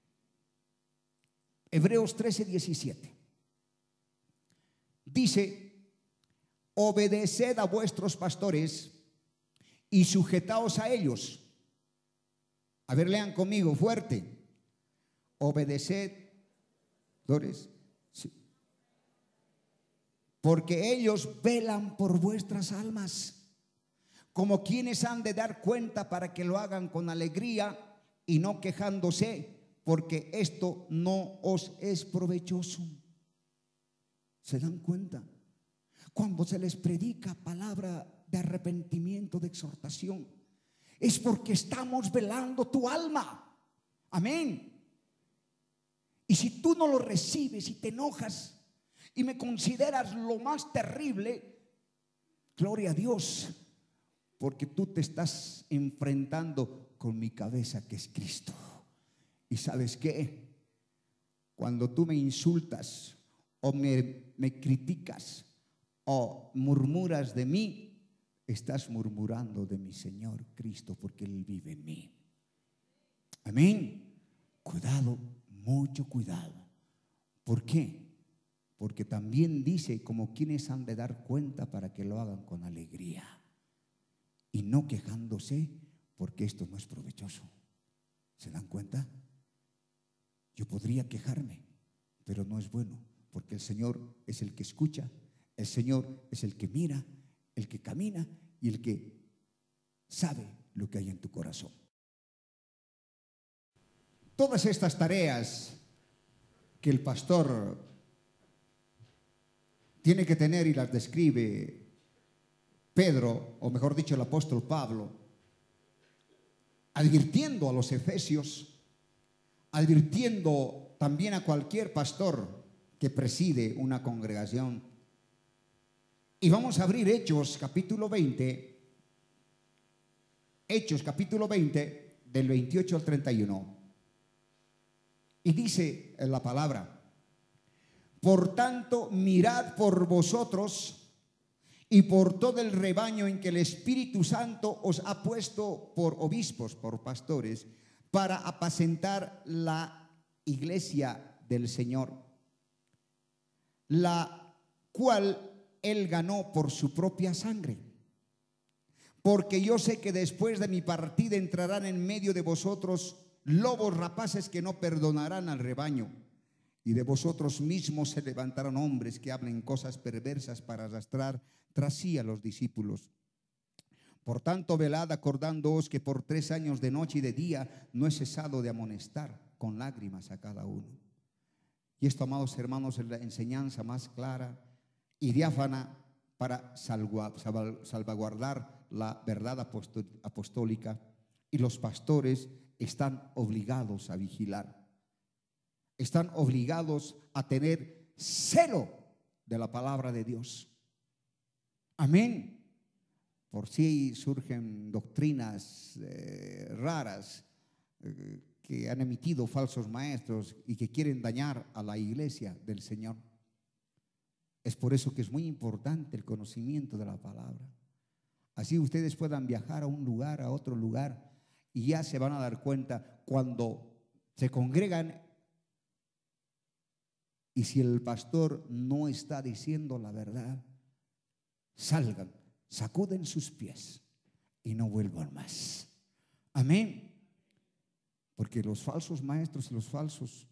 A: Hebreos 13:17 dice: obedeced a vuestros pastores y sujetaos a ellos. A ver, lean conmigo fuerte. Obedeced, pastores, sí, porque ellos velan por vuestras almas, como quienes han de dar cuenta, para que lo hagan con alegría y no quejándose, porque esto no os es provechoso. ¿Se dan cuenta? Cuando se les predica palabra de arrepentimiento, de exhortación, es porque estamos velando tu alma. Amén. Y si tú no lo recibes y te enojas y me consideras lo más terrible, gloria a Dios, porque tú te estás enfrentando con mi cabeza, que es Cristo. ¿Y sabes qué? Cuando tú me insultas o me criticas o murmuras de mí, estás murmurando de mi Señor Cristo, porque Él vive en mí. Amén. Cuidado, mucho cuidado. ¿Por qué? Porque también dice, como quienes han de dar cuenta, para que lo hagan con alegría y no quejándose, porque esto no es provechoso. ¿Se dan cuenta? Yo podría quejarme, pero no es bueno, porque el Señor es el que escucha, el Señor es el que mira, el que camina y el que sabe lo que hay en tu corazón. Todas estas tareas que el pastor tiene que tener, y las describe Pedro, o mejor dicho, el apóstol Pablo, advirtiendo a los efesios, advirtiendo también a cualquier pastor que preside una congregación. Y vamos a abrir Hechos capítulo 20, Hechos capítulo 20, del 28 al 31. Y dice en la palabra: por tanto, mirad por vosotros y por todo el rebaño en que el Espíritu Santo os ha puesto por obispos, por pastores, para apacentar la iglesia del Señor, la cual Él ganó por su propia sangre. Porque yo sé que después de mi partida entrarán en medio de vosotros lobos rapaces que no perdonarán al rebaño. Y de vosotros mismos se levantarán hombres que hablen cosas perversas para arrastrar tras sí a los discípulos. Por tanto, velad, acordándoos que por 3 años de noche y de día no he cesado de amonestar con lágrimas a cada uno. Y esto, amados hermanos, es la enseñanza más clara y diáfana para salvaguardar la verdad apostólica. Y los pastores están obligados a vigilar. Están obligados a tener celo de la palabra de Dios. Amén. Por si surgen doctrinas raras que han emitido falsos maestros y que quieren dañar a la iglesia del Señor. Es por eso que es muy importante el conocimiento de la palabra. Así ustedes puedan viajar a un lugar, a otro lugar, y ya se van a dar cuenta cuando se congregan. Y si el pastor no está diciendo la verdad, salgan, sacuden sus pies y no vuelvan más. Amén. Porque los falsos maestros y los falsos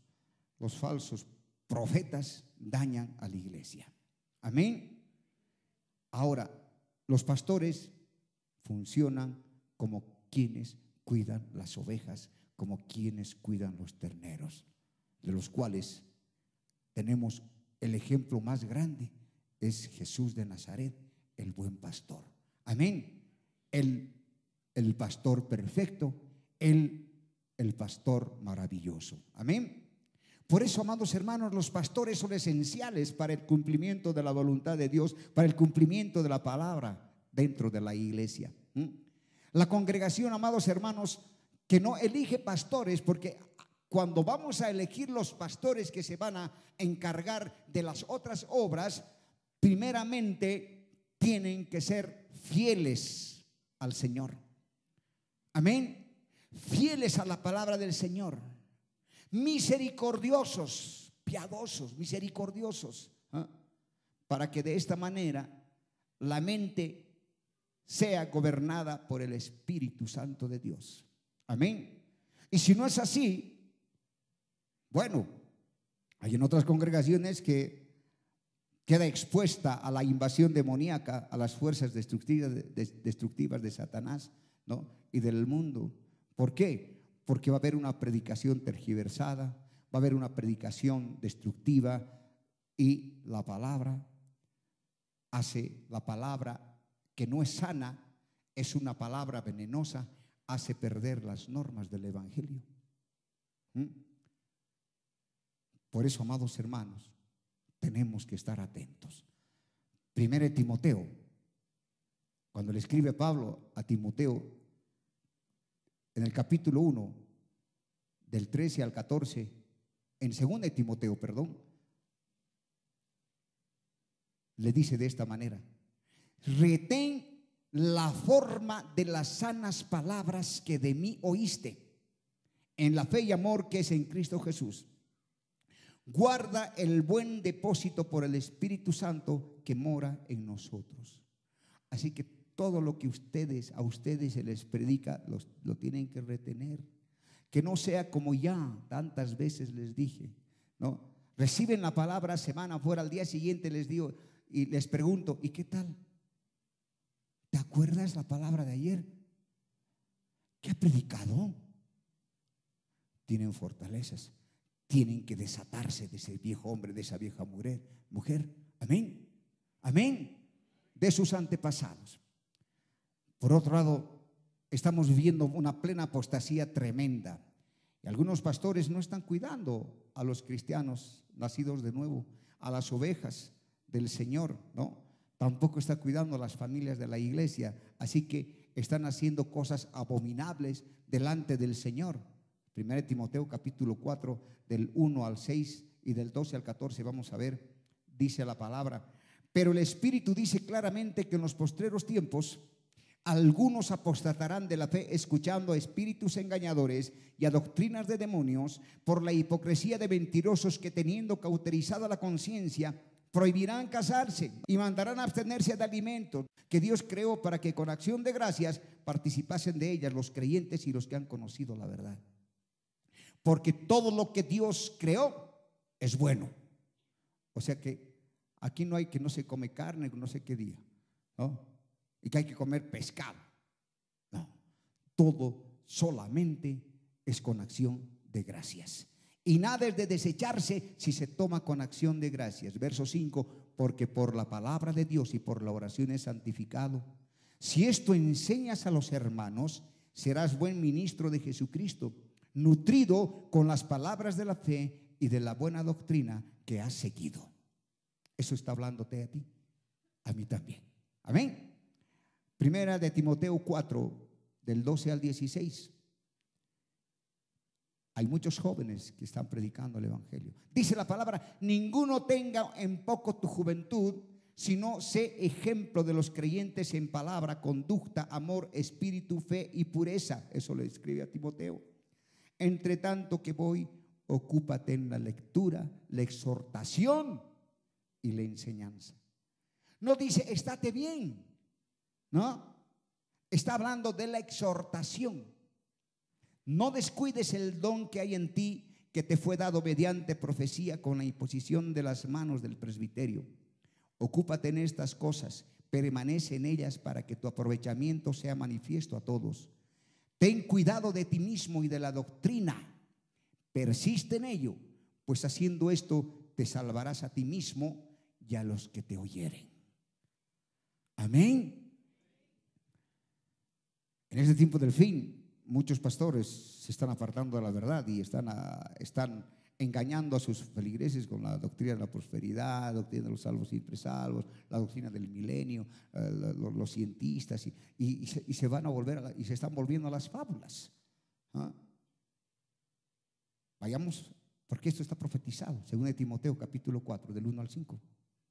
A: profetas dañan a la iglesia. Amén. Ahora, los pastores funcionan como quienes cuidan las ovejas, como quienes cuidan los terneros, de los cuales tenemos el ejemplo más grande, es Jesús de Nazaret, el buen pastor. Amén. El pastor perfecto, el pastor maravilloso. Amén. Por eso, amados hermanos, los pastores son esenciales para el cumplimiento de la voluntad de Dios, para el cumplimiento de la palabra dentro de la iglesia. La congregación, amados hermanos, que no elige pastores, porque cuando vamos a elegir los pastores que se van a encargar de las otras obras, primeramente tienen que ser fieles al Señor. Amén. Fieles a la palabra del Señor. Misericordiosos, piadosos, misericordiosos, para que de esta manera la mente sea gobernada por el Espíritu Santo de Dios. Amén. Y si no es así, bueno, hay en otras congregaciones que queda expuesta a la invasión demoníaca, a las fuerzas destructivas de Satanás, ¿no? Y del mundo. ¿Por qué? Porque va a haber una predicación tergiversada, va a haber una predicación destructiva, y la palabra que no es sana, es una palabra venenosa, hace perder las normas del Evangelio. Por eso, amados hermanos, tenemos que estar atentos. Primero Timoteo, cuando le escribe Pablo a Timoteo, en el capítulo 1, del 13 al 14, en 2 Timoteo, le dice de esta manera: retén la forma de las sanas palabras que de mí oíste, en la fe y amor que es en Cristo Jesús. Guarda el buen depósito por el Espíritu Santo que mora en nosotros. Así que todo lo que a ustedes se les predica, lo tienen que retener. Que no sea como ya tantas veces les dije, ¿no? Reciben la palabra semana fuera, al día siguiente les digo y les pregunto: ¿y qué tal? ¿Te acuerdas la palabra de ayer? ¿Qué ha predicado? Tienen fortalezas, tienen que desatarse de ese viejo hombre, de esa vieja mujer. Amén. Amén. De sus antepasados. Por otro lado, estamos viviendo una plena apostasía tremenda. Y algunos pastores no están cuidando a los cristianos nacidos de nuevo, a las ovejas del Señor, ¿no? Tampoco está cuidando a las familias de la iglesia. Así que están haciendo cosas abominables delante del Señor. 1 Timoteo capítulo 4 del 1 al 6 y del 12 al 14 vamos a ver, dice la palabra: pero el Espíritu dice claramente que en los postreros tiempos algunos apostatarán de la fe, escuchando a espíritus engañadores y a doctrinas de demonios, por la hipocresía de mentirosos que, teniendo cauterizada la conciencia, prohibirán casarse y mandarán abstenerse de alimentos que Dios creó, para que con acción de gracias participasen de ellas los creyentes y los que han conocido la verdad. Porque todo lo que Dios creó es bueno. O sea que aquí no hay que no se come carne, no sé qué día, ¿no? Y que hay que comer pescado. No, todo solamente es con acción de gracias. Y nada es de desecharse si se toma con acción de gracias. Verso 5: porque por la palabra de Dios y por la oración es santificado. Si esto enseñas a los hermanos, serás buen ministro de Jesucristo, nutrido con las palabras de la fe y de la buena doctrina que has seguido. Eso está hablándote a ti, a mí también. Amén. Primera de Timoteo 4, del 12 al 16. Hay muchos jóvenes que están predicando el evangelio. Dice la palabra: ninguno tenga en poco tu juventud, sino sé ejemplo de los creyentes en palabra, conducta, amor, espíritu, fe y pureza. Eso le escribe a Timoteo. Entre tanto que voy, ocúpate en la lectura, la exhortación y la enseñanza. No dice estate bien, no, está hablando de la exhortación. No descuides el don que hay en ti, que te fue dado mediante profecía con la imposición de las manos del presbiterio. Ocúpate en estas cosas, permanece en ellas para que tu aprovechamiento sea manifiesto a todos. Ten cuidado de ti mismo y de la doctrina, persiste en ello, pues haciendo esto te salvarás a ti mismo y a los que te oyeren. Amén. En este tiempo del fin, muchos pastores se están apartando de la verdad y están engañando a sus feligreses con la doctrina de la prosperidad, la doctrina de los salvos y siempre salvos, la doctrina del milenio, los cientistas, y se van a volver y se están volviendo a las fábulas. ¿Ah? Vayamos, porque esto está profetizado, según Timoteo capítulo 4, del 1 al 5.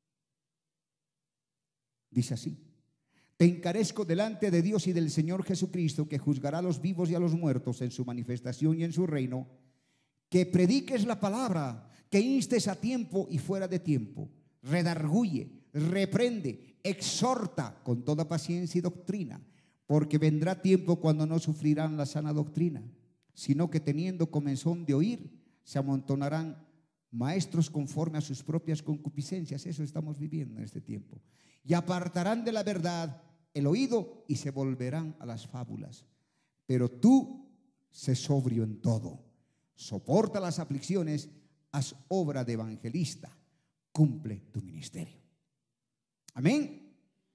A: Dice así: te encarezco delante de Dios y del Señor Jesucristo, que juzgará a los vivos y a los muertos en su manifestación y en su reino, que prediques la palabra, que instes a tiempo y fuera de tiempo, redarguye, reprende, exhorta con toda paciencia y doctrina, porque vendrá tiempo cuando no sufrirán la sana doctrina, sino que teniendo comezón de oír, se amontonarán maestros conforme a sus propias concupiscencias. Eso estamos viviendo en este tiempo. Y apartarán de la verdad el oído y se volverán a las fábulas. Pero tú, sé sobrio en todo, soporta las aflicciones, haz obra de evangelista, cumple tu ministerio. Amén.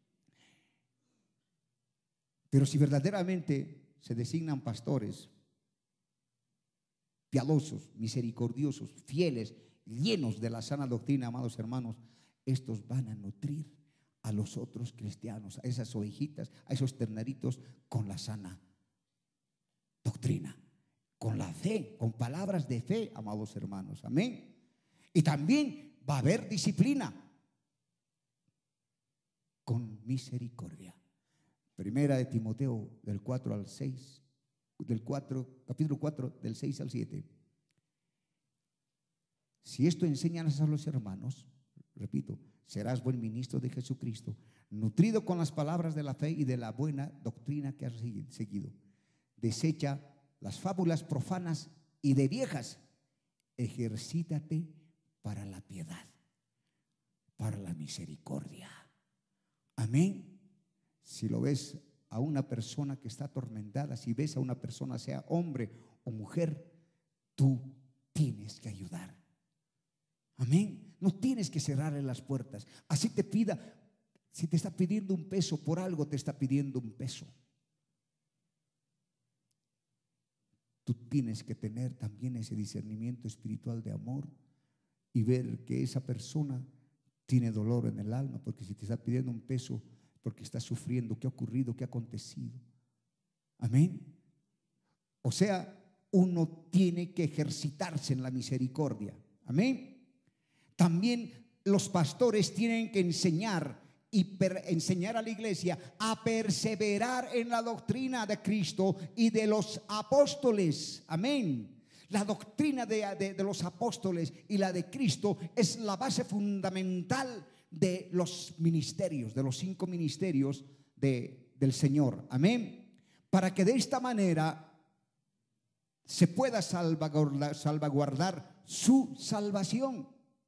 A: Pero si verdaderamente se designan pastores piadosos, misericordiosos, fieles, llenos de la sana doctrina, amados hermanos, estos van a nutrir a los otros cristianos, a esas ovejitas, a esos terneritos, con la sana doctrina, con la fe, con palabras de fe, amados hermanos. Amén. Y también va a haber disciplina con misericordia. Primera de Timoteo del 4 al 6, capítulo 4, del 6 al 7. Si esto enseñas a los hermanos, repito, serás buen ministro de Jesucristo, nutrido con las palabras de la fe y de la buena doctrina que has seguido. Desecha las fábulas profanas y de viejas. Ejercítate para la piedad, para la misericordia. Amén. Si lo ves a una persona que está atormentada, si ves a una persona, sea hombre o mujer, tú tienes que ayudar. Amén. No tienes que cerrarle las puertas. Así te pida, si te está pidiendo un peso por algo, te está pidiendo un peso. Tú tienes que tener también ese discernimiento espiritual de amor y ver que esa persona tiene dolor en el alma, porque si te está pidiendo un peso, porque está sufriendo, ¿qué ha ocurrido? ¿Qué ha acontecido? Amén. O sea, uno tiene que ejercitarse en la misericordia. Amén. También los pastores tienen que enseñar enseñar a la iglesia a perseverar en la doctrina de Cristo y de los apóstoles. Amén. La doctrina de los apóstoles y la de Cristo es la base fundamental de los ministerios, de los 5 ministerios del Señor. Amén. Para que de esta manera se pueda salvaguardar su salvación.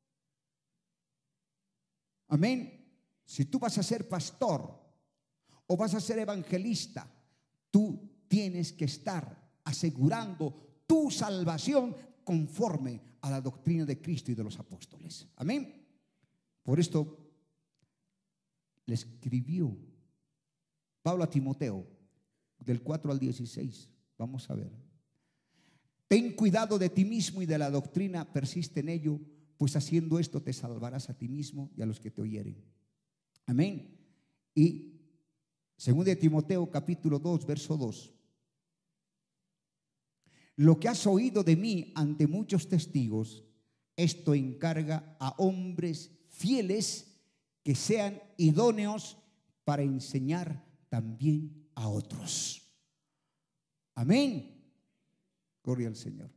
A: Amén. Si tú vas a ser pastor o vas a ser evangelista, tú tienes que estar asegurando tu salvación conforme a la doctrina de Cristo y de los apóstoles. Amén. Por esto le escribió Pablo a Timoteo del 4 al 16. Vamos a ver. Ten cuidado de ti mismo y de la doctrina, persiste en ello, pues haciendo esto te salvarás a ti mismo y a los que te oyeren. Amén. Y 2 de Timoteo capítulo 2 verso 2. Lo que has oído de mí ante muchos testigos, esto encarga a hombres fieles que sean idóneos para enseñar también a otros. Amén. Gloria al Señor.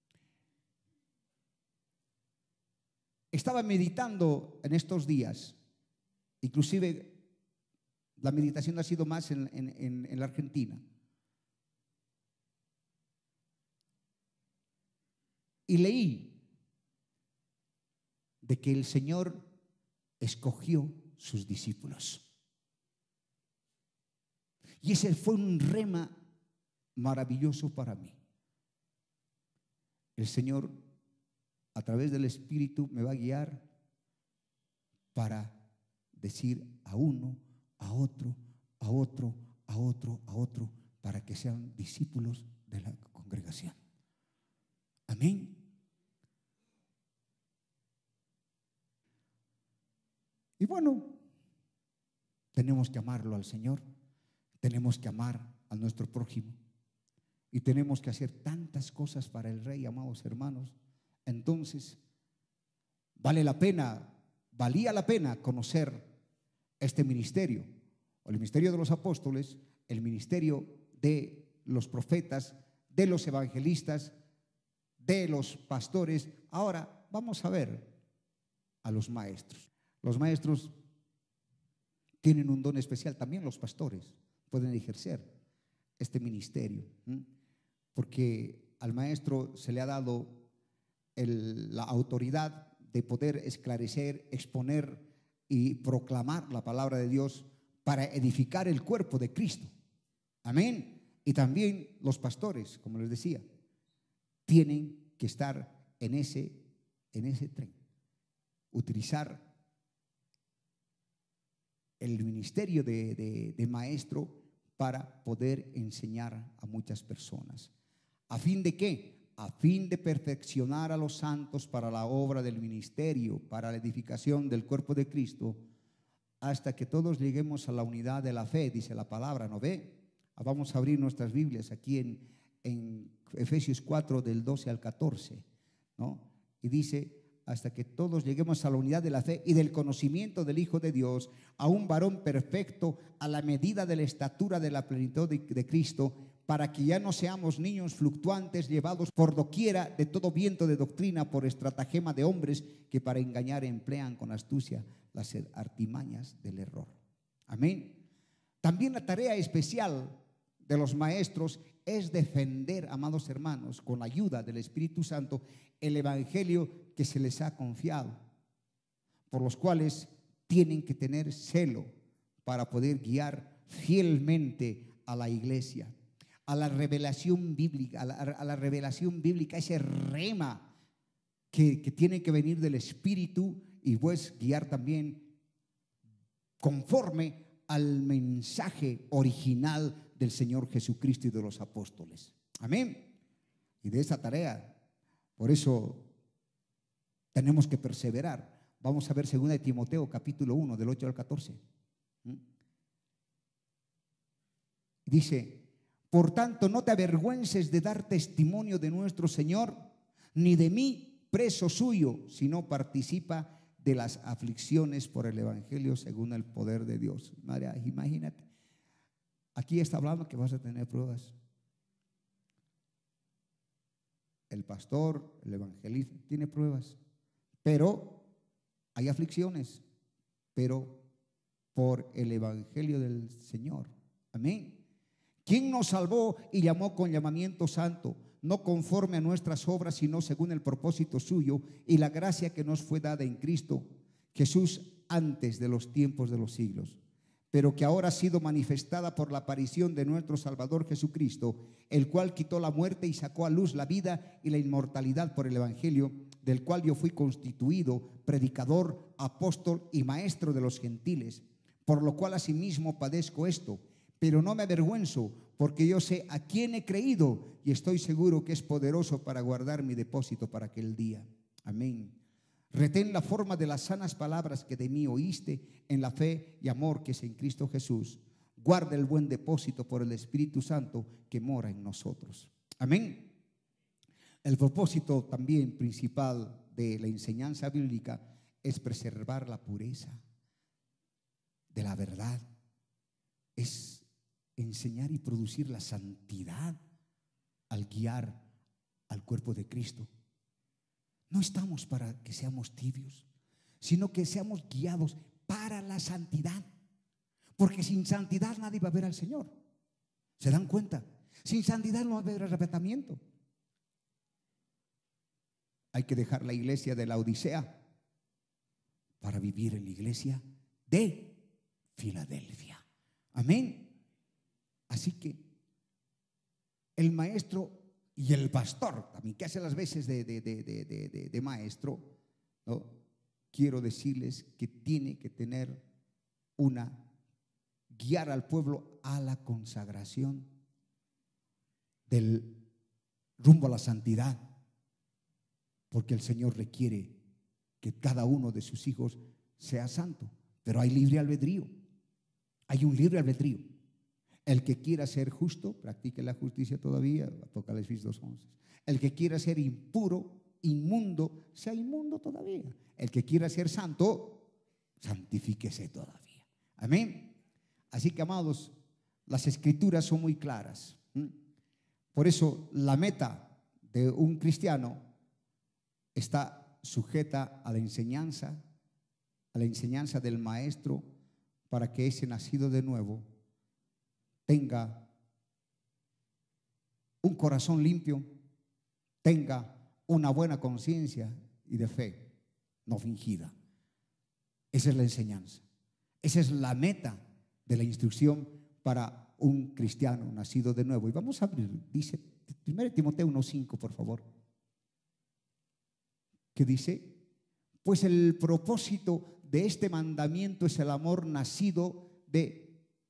A: Estaba meditando en estos días. Inclusive la meditación ha sido más en la Argentina. Y leí de que el Señor escogió sus discípulos. Y ese fue un rema maravilloso para mí. El Señor, a través del Espíritu, me va a guiar para decir a uno, a otro, a otro, a otro, a otro, para que sean discípulos de la congregación. Amén. Y bueno, tenemos que amarlo al Señor, tenemos que amar a nuestro prójimo y tenemos que hacer tantas cosas para el Rey, amados hermanos. Entonces, valía la pena conocer este ministerio, o el ministerio de los apóstoles, el ministerio de los profetas, de los evangelistas, de los pastores. Ahora vamos a ver a los maestros. Los maestros tienen un don especial, también los pastores pueden ejercer este ministerio, porque al maestro se le ha dado la autoridad de poder esclarecer, exponer y proclamar la palabra de Dios para edificar el cuerpo de Cristo. Amén. Y también los pastores, como les decía, tienen que estar en ese tren, utilizar el ministerio de maestro para poder enseñar a muchas personas. ¿A fin de qué? A fin de perfeccionar a los santos para la obra del ministerio, para la edificación del cuerpo de Cristo, hasta que todos lleguemos a la unidad de la fe, dice la palabra, ¿no ve? Vamos a abrir nuestras Biblias aquí en Efesios 4 del 12 al 14, ¿no? Y dice: hasta que todos lleguemos a la unidad de la fe y del conocimiento del Hijo de Dios, a un varón perfecto, a la medida de la estatura de la plenitud de Cristo, para que ya no seamos niños fluctuantes, llevados por doquiera de todo viento de doctrina, por estratagema de hombres que para engañar emplean con astucia las artimañas del error. Amén. También la tarea especial de los maestros es defender, amados hermanos, con la ayuda del Espíritu Santo, el evangelio que se les ha confiado, por los cuales tienen que tener celo para poder guiar fielmente a la iglesia, a la revelación bíblica, a la revelación bíblica, ese rema que tiene que venir del Espíritu, y pues guiar también conforme al mensaje original del Señor Jesucristo y de los apóstoles. Amén. Y de esa tarea, por eso tenemos que perseverar. Vamos a ver 2 de Timoteo capítulo 1 del 8 al 14. Dice: Por tanto, no te avergüences de dar testimonio de nuestro Señor, ni de mí, preso suyo, sino participa de las aflicciones por el evangelio según el poder de Dios. María, imagínate, aquí está hablando que vas a tener pruebas. El pastor, el evangelista, tiene pruebas, pero hay aflicciones, pero por el evangelio del Señor. Amén. ¿Quién nos salvó y llamó con llamamiento santo, no conforme a nuestras obras, sino según el propósito suyo y la gracia que nos fue dada en Cristo Jesús antes de los tiempos de los siglos, pero que ahora ha sido manifestada por la aparición de nuestro Salvador Jesucristo, el cual quitó la muerte y sacó a luz la vida y la inmortalidad por el evangelio, del cual yo fui constituido predicador, apóstol y maestro de los gentiles, por lo cual asimismo padezco esto, pero no me avergüenzo, porque yo sé a quién he creído y estoy seguro que es poderoso para guardar mi depósito para aquel día. Amén. Retén la forma de las sanas palabras que de mí oíste en la fe y amor que es en Cristo Jesús. Guarda el buen depósito por el Espíritu Santo que mora en nosotros. Amén. El propósito también principal de la enseñanza bíblica es preservar la pureza de la verdad. Es enseñar y producir la santidad al guiar al cuerpo de Cristo. No estamos para que seamos tibios, sino que seamos guiados para la santidad, porque sin santidad nadie va a ver al Señor. ¿Se dan cuenta? Sin santidad no va a haber arrepentimiento. Hay que dejar la iglesia de la Odisea para vivir en la iglesia de Filadelfia. Amén. Así que el maestro y el pastor también, que hace las veces de maestro, ¿no? Quiero decirles que tiene que tener guiar al pueblo a la consagración del rumbo a la santidad, porque el Señor requiere que cada uno de sus hijos sea santo, pero hay libre albedrío, hay un libre albedrío. El que quiera ser justo, practique la justicia todavía, Apocalipsis 2:11. El que quiera ser impuro, inmundo, sea inmundo todavía. El que quiera ser santo, santifíquese todavía. Amén. Así que, amados, las escrituras son muy claras. Por eso la meta de un cristiano está sujeta a la enseñanza del maestro, para que ese nacido de nuevo tenga un corazón limpio, tenga una buena conciencia y de fe no fingida. Esa es la enseñanza, esa es la meta de la instrucción para un cristiano nacido de nuevo. Y vamos a abrir, dice 1 Timoteo 1:5, por favor, que dice: pues el propósito de este mandamiento es el amor nacido de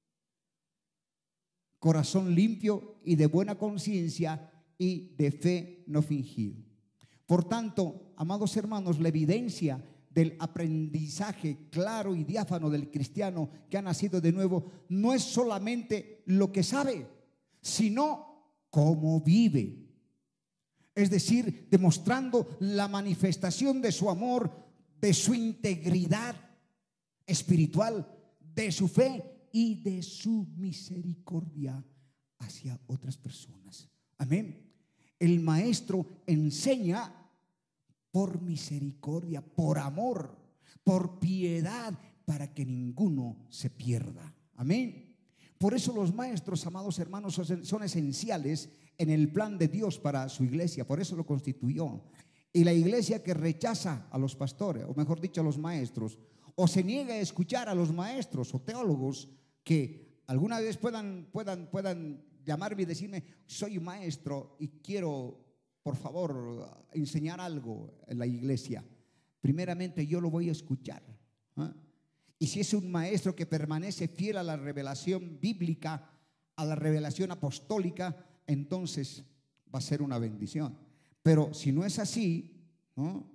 A: corazón limpio y de buena conciencia y de fe no fingido. Por tanto, amados hermanos, la evidencia del aprendizaje claro y diáfano del cristiano que ha nacido de nuevo no es solamente lo que sabe, sino cómo vive. Es decir, demostrando la manifestación de su amor, de su integridad espiritual, de su fe y de su misericordia hacia otras personas. Amén. El maestro enseña por misericordia, por amor, por piedad, para que ninguno se pierda. Amén. Por eso los maestros, amados hermanos, son esenciales en el plan de Dios para su iglesia. Por eso lo constituyó. Y la iglesia que rechaza a los pastores, o mejor dicho a los maestros, o se niega a escuchar a los maestros o teólogos que alguna vez puedan llamarme y decirme: soy maestro y quiero, por favor, enseñar algo en la iglesia. Primeramente yo lo voy a escuchar, ¿eh? Y si es un maestro que permanece fiel a la revelación bíblica, a la revelación apostólica, entonces va a ser una bendición. Pero si no es así, ¿no?,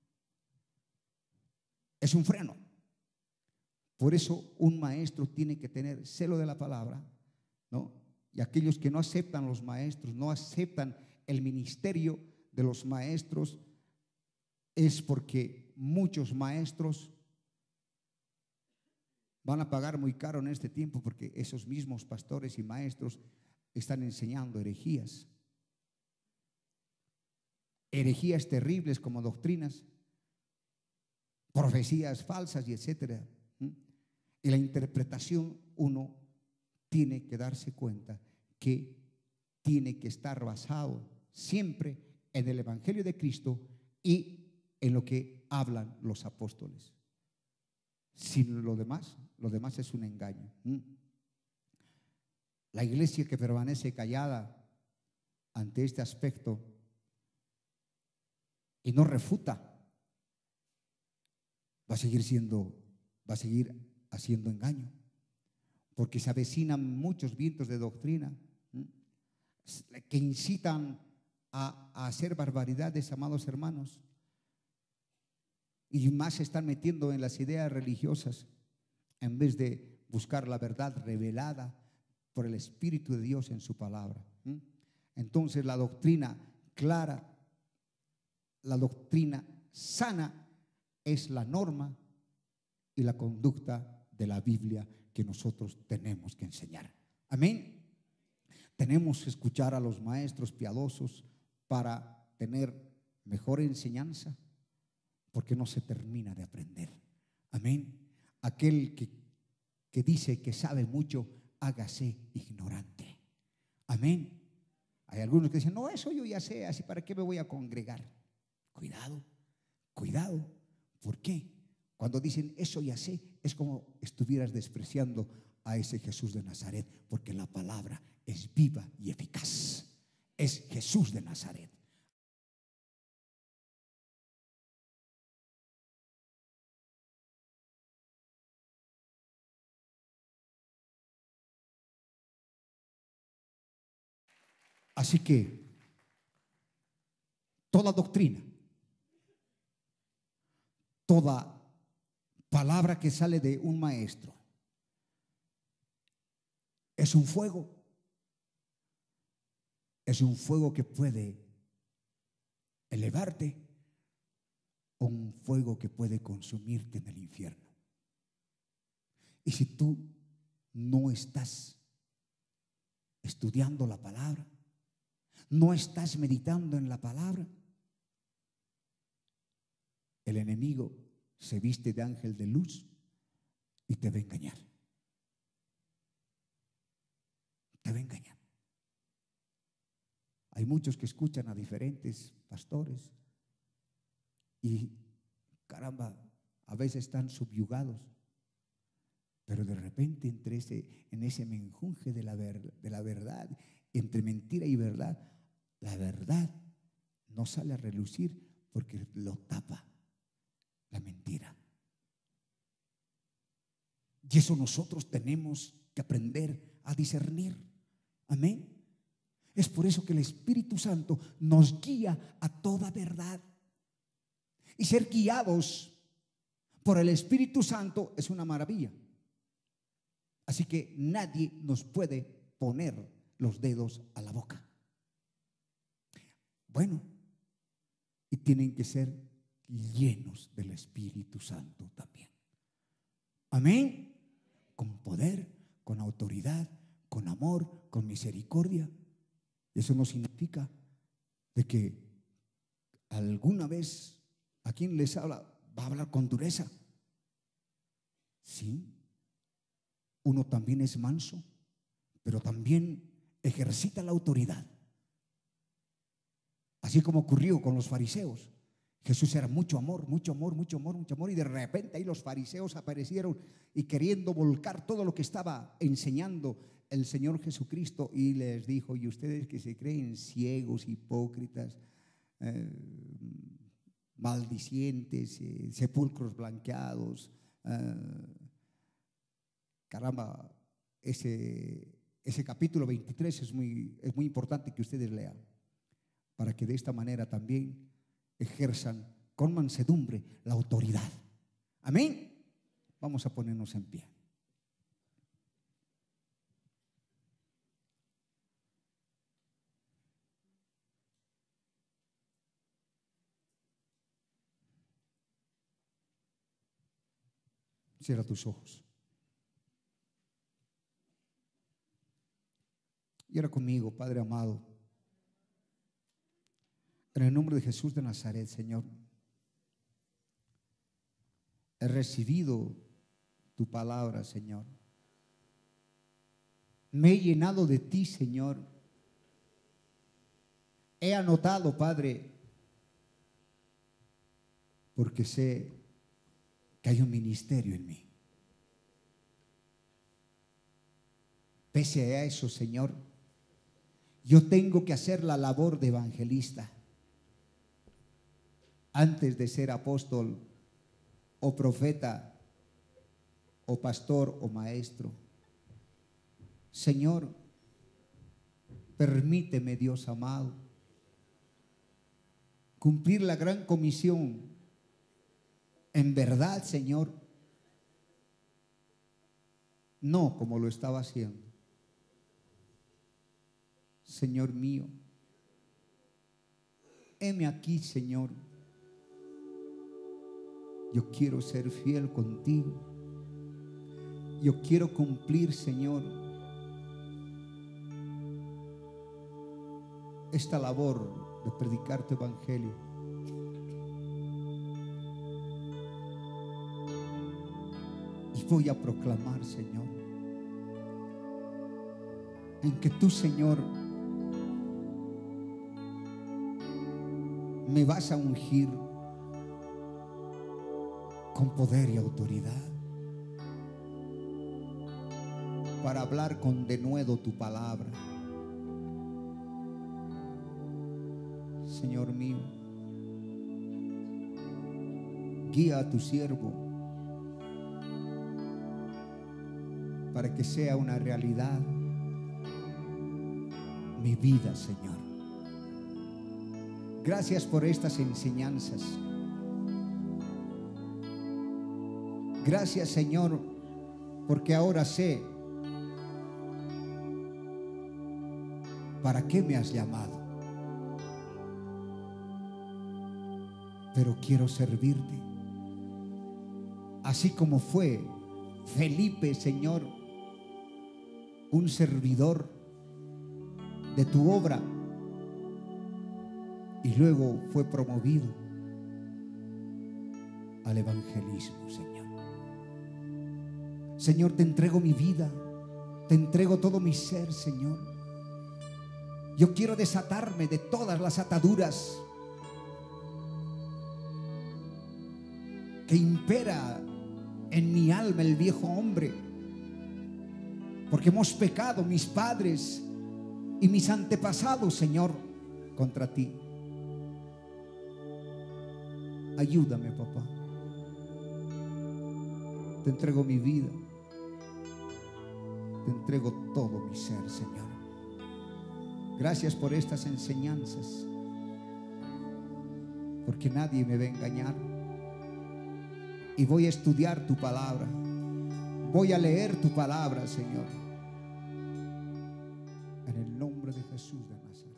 A: es un freno. Por eso un maestro tiene que tener celo de la palabra, ¿no?, Y aquellos que no aceptan los maestros, no aceptan el ministerio de los maestros, es porque muchos maestros van a pagar muy caro en este tiempo, porque esos mismos pastores y maestros están enseñando herejías. Herejías terribles como doctrinas, profecías falsas y etcétera. Y la interpretación, uno tiene que darse cuenta que tiene que estar basado siempre en el Evangelio de Cristo y en lo que hablan los apóstoles. Sin lo demás es un engaño. La iglesia que permanece callada ante este aspecto y no refuta, va a seguir haciendo engaño, porque se avecinan muchos vientos de doctrina que incitan a hacer barbaridades, amados hermanos, y más se están metiendo en las ideas religiosas en vez de buscar la verdad revelada por el Espíritu de Dios en su palabra. Entonces la doctrina clara, la doctrina sana es la norma y la conducta de la Biblia que nosotros tenemos que enseñar. Amén. Tenemos que escuchar a los maestros piadosos para tener mejor enseñanza, porque no se termina de aprender. Amén. Aquel que dice que sabe mucho, hágase ignorante. Amén. Hay algunos que dicen, no, eso yo ya sé, así para qué me voy a congregar. Cuidado, cuidado. ¿Por qué? Cuando dicen eso ya sé, es como estuvieras despreciando a ese Jesús de Nazaret, porque la palabra es viva y eficaz. Es Jesús de Nazaret. Así que toda doctrina, toda palabra que sale de un maestro es un fuego que puede elevarte o un fuego que puede consumirte en el infierno. Y si tú no estás estudiando la palabra, no estás meditando en la palabra, el enemigo se viste de ángel de luz y te va a engañar. Te va a engañar. Hay muchos que escuchan a diferentes pastores y caramba, a veces están subyugados, pero de repente en ese menjunje de la verdad, entre mentira y verdad, la verdad no sale a relucir porque lo tapa la mentira. Y eso nosotros tenemos que aprender a discernir. Amén. Es por eso que el Espíritu Santo nos guía a toda verdad. Y ser guiados por el Espíritu Santo es una maravilla. Así que nadie nos puede poner los dedos a la boca. Bueno, y tienen que ser llenos del Espíritu Santo también. Amén. Con poder, con autoridad, con amor, con misericordia. Eso no significa de que alguna vez a quien les habla va a hablar con dureza. Sí, uno también es manso, pero también ejercita la autoridad. Así como ocurrió con los fariseos. Jesús era mucho amor, mucho amor, mucho amor, mucho amor. Y de repente ahí los fariseos aparecieron y queriendo volcar todo lo que estaba enseñando el Señor Jesucristo. Y les dijo, y ustedes que se creen ciegos, hipócritas, maldicientes, sepulcros blanqueados. Caramba, ese capítulo 23 es muy importante que ustedes lean, para que de esta manera también ejerzan con mansedumbre la autoridad. Amén. Vamos a ponernos en pie. Cierra tus ojos. Y ora conmigo, Padre amado. En el nombre de Jesús de Nazaret, Señor, he recibido tu palabra, Señor. Me he llenado de ti, Señor. He anotado, Padre, porque sé que hay un ministerio en mí. Pese a eso, Señor, yo tengo que hacer la labor de evangelista antes de ser apóstol o profeta o pastor o maestro. Señor, permíteme, Dios amado, cumplir la gran comisión en verdad, Señor, no como lo estaba haciendo. Señor mío, heme aquí, Señor. Yo quiero ser fiel contigo. Yo quiero cumplir, Señor, esta labor de predicar tu evangelio. Y voy a proclamar, Señor, en que tú, Señor, me vas a ungir con poder y autoridad para hablar con denuedo tu palabra. Señor mío, guía a tu siervo para que sea una realidad mi vida, Señor. Gracias por estas enseñanzas. Gracias, Señor, porque ahora sé para qué me has llamado. Pero quiero servirte. Así como fue Felipe, Señor, un servidor de tu obra, y luego fue promovido al evangelismo, Señor. Señor, te entrego mi vida, te entrego todo mi ser, Señor. Yo quiero desatarme de todas las ataduras que impera en mi alma el viejo hombre, porque hemos pecado mis padres y mis antepasados, Señor, contra ti. Ayúdame, papá. Te entrego mi vida, te entrego todo mi ser, Señor. Gracias por estas enseñanzas, porque nadie me va a engañar. Y voy a estudiar tu palabra, voy a leer tu palabra, Señor, en el nombre de Jesús de Nazaret.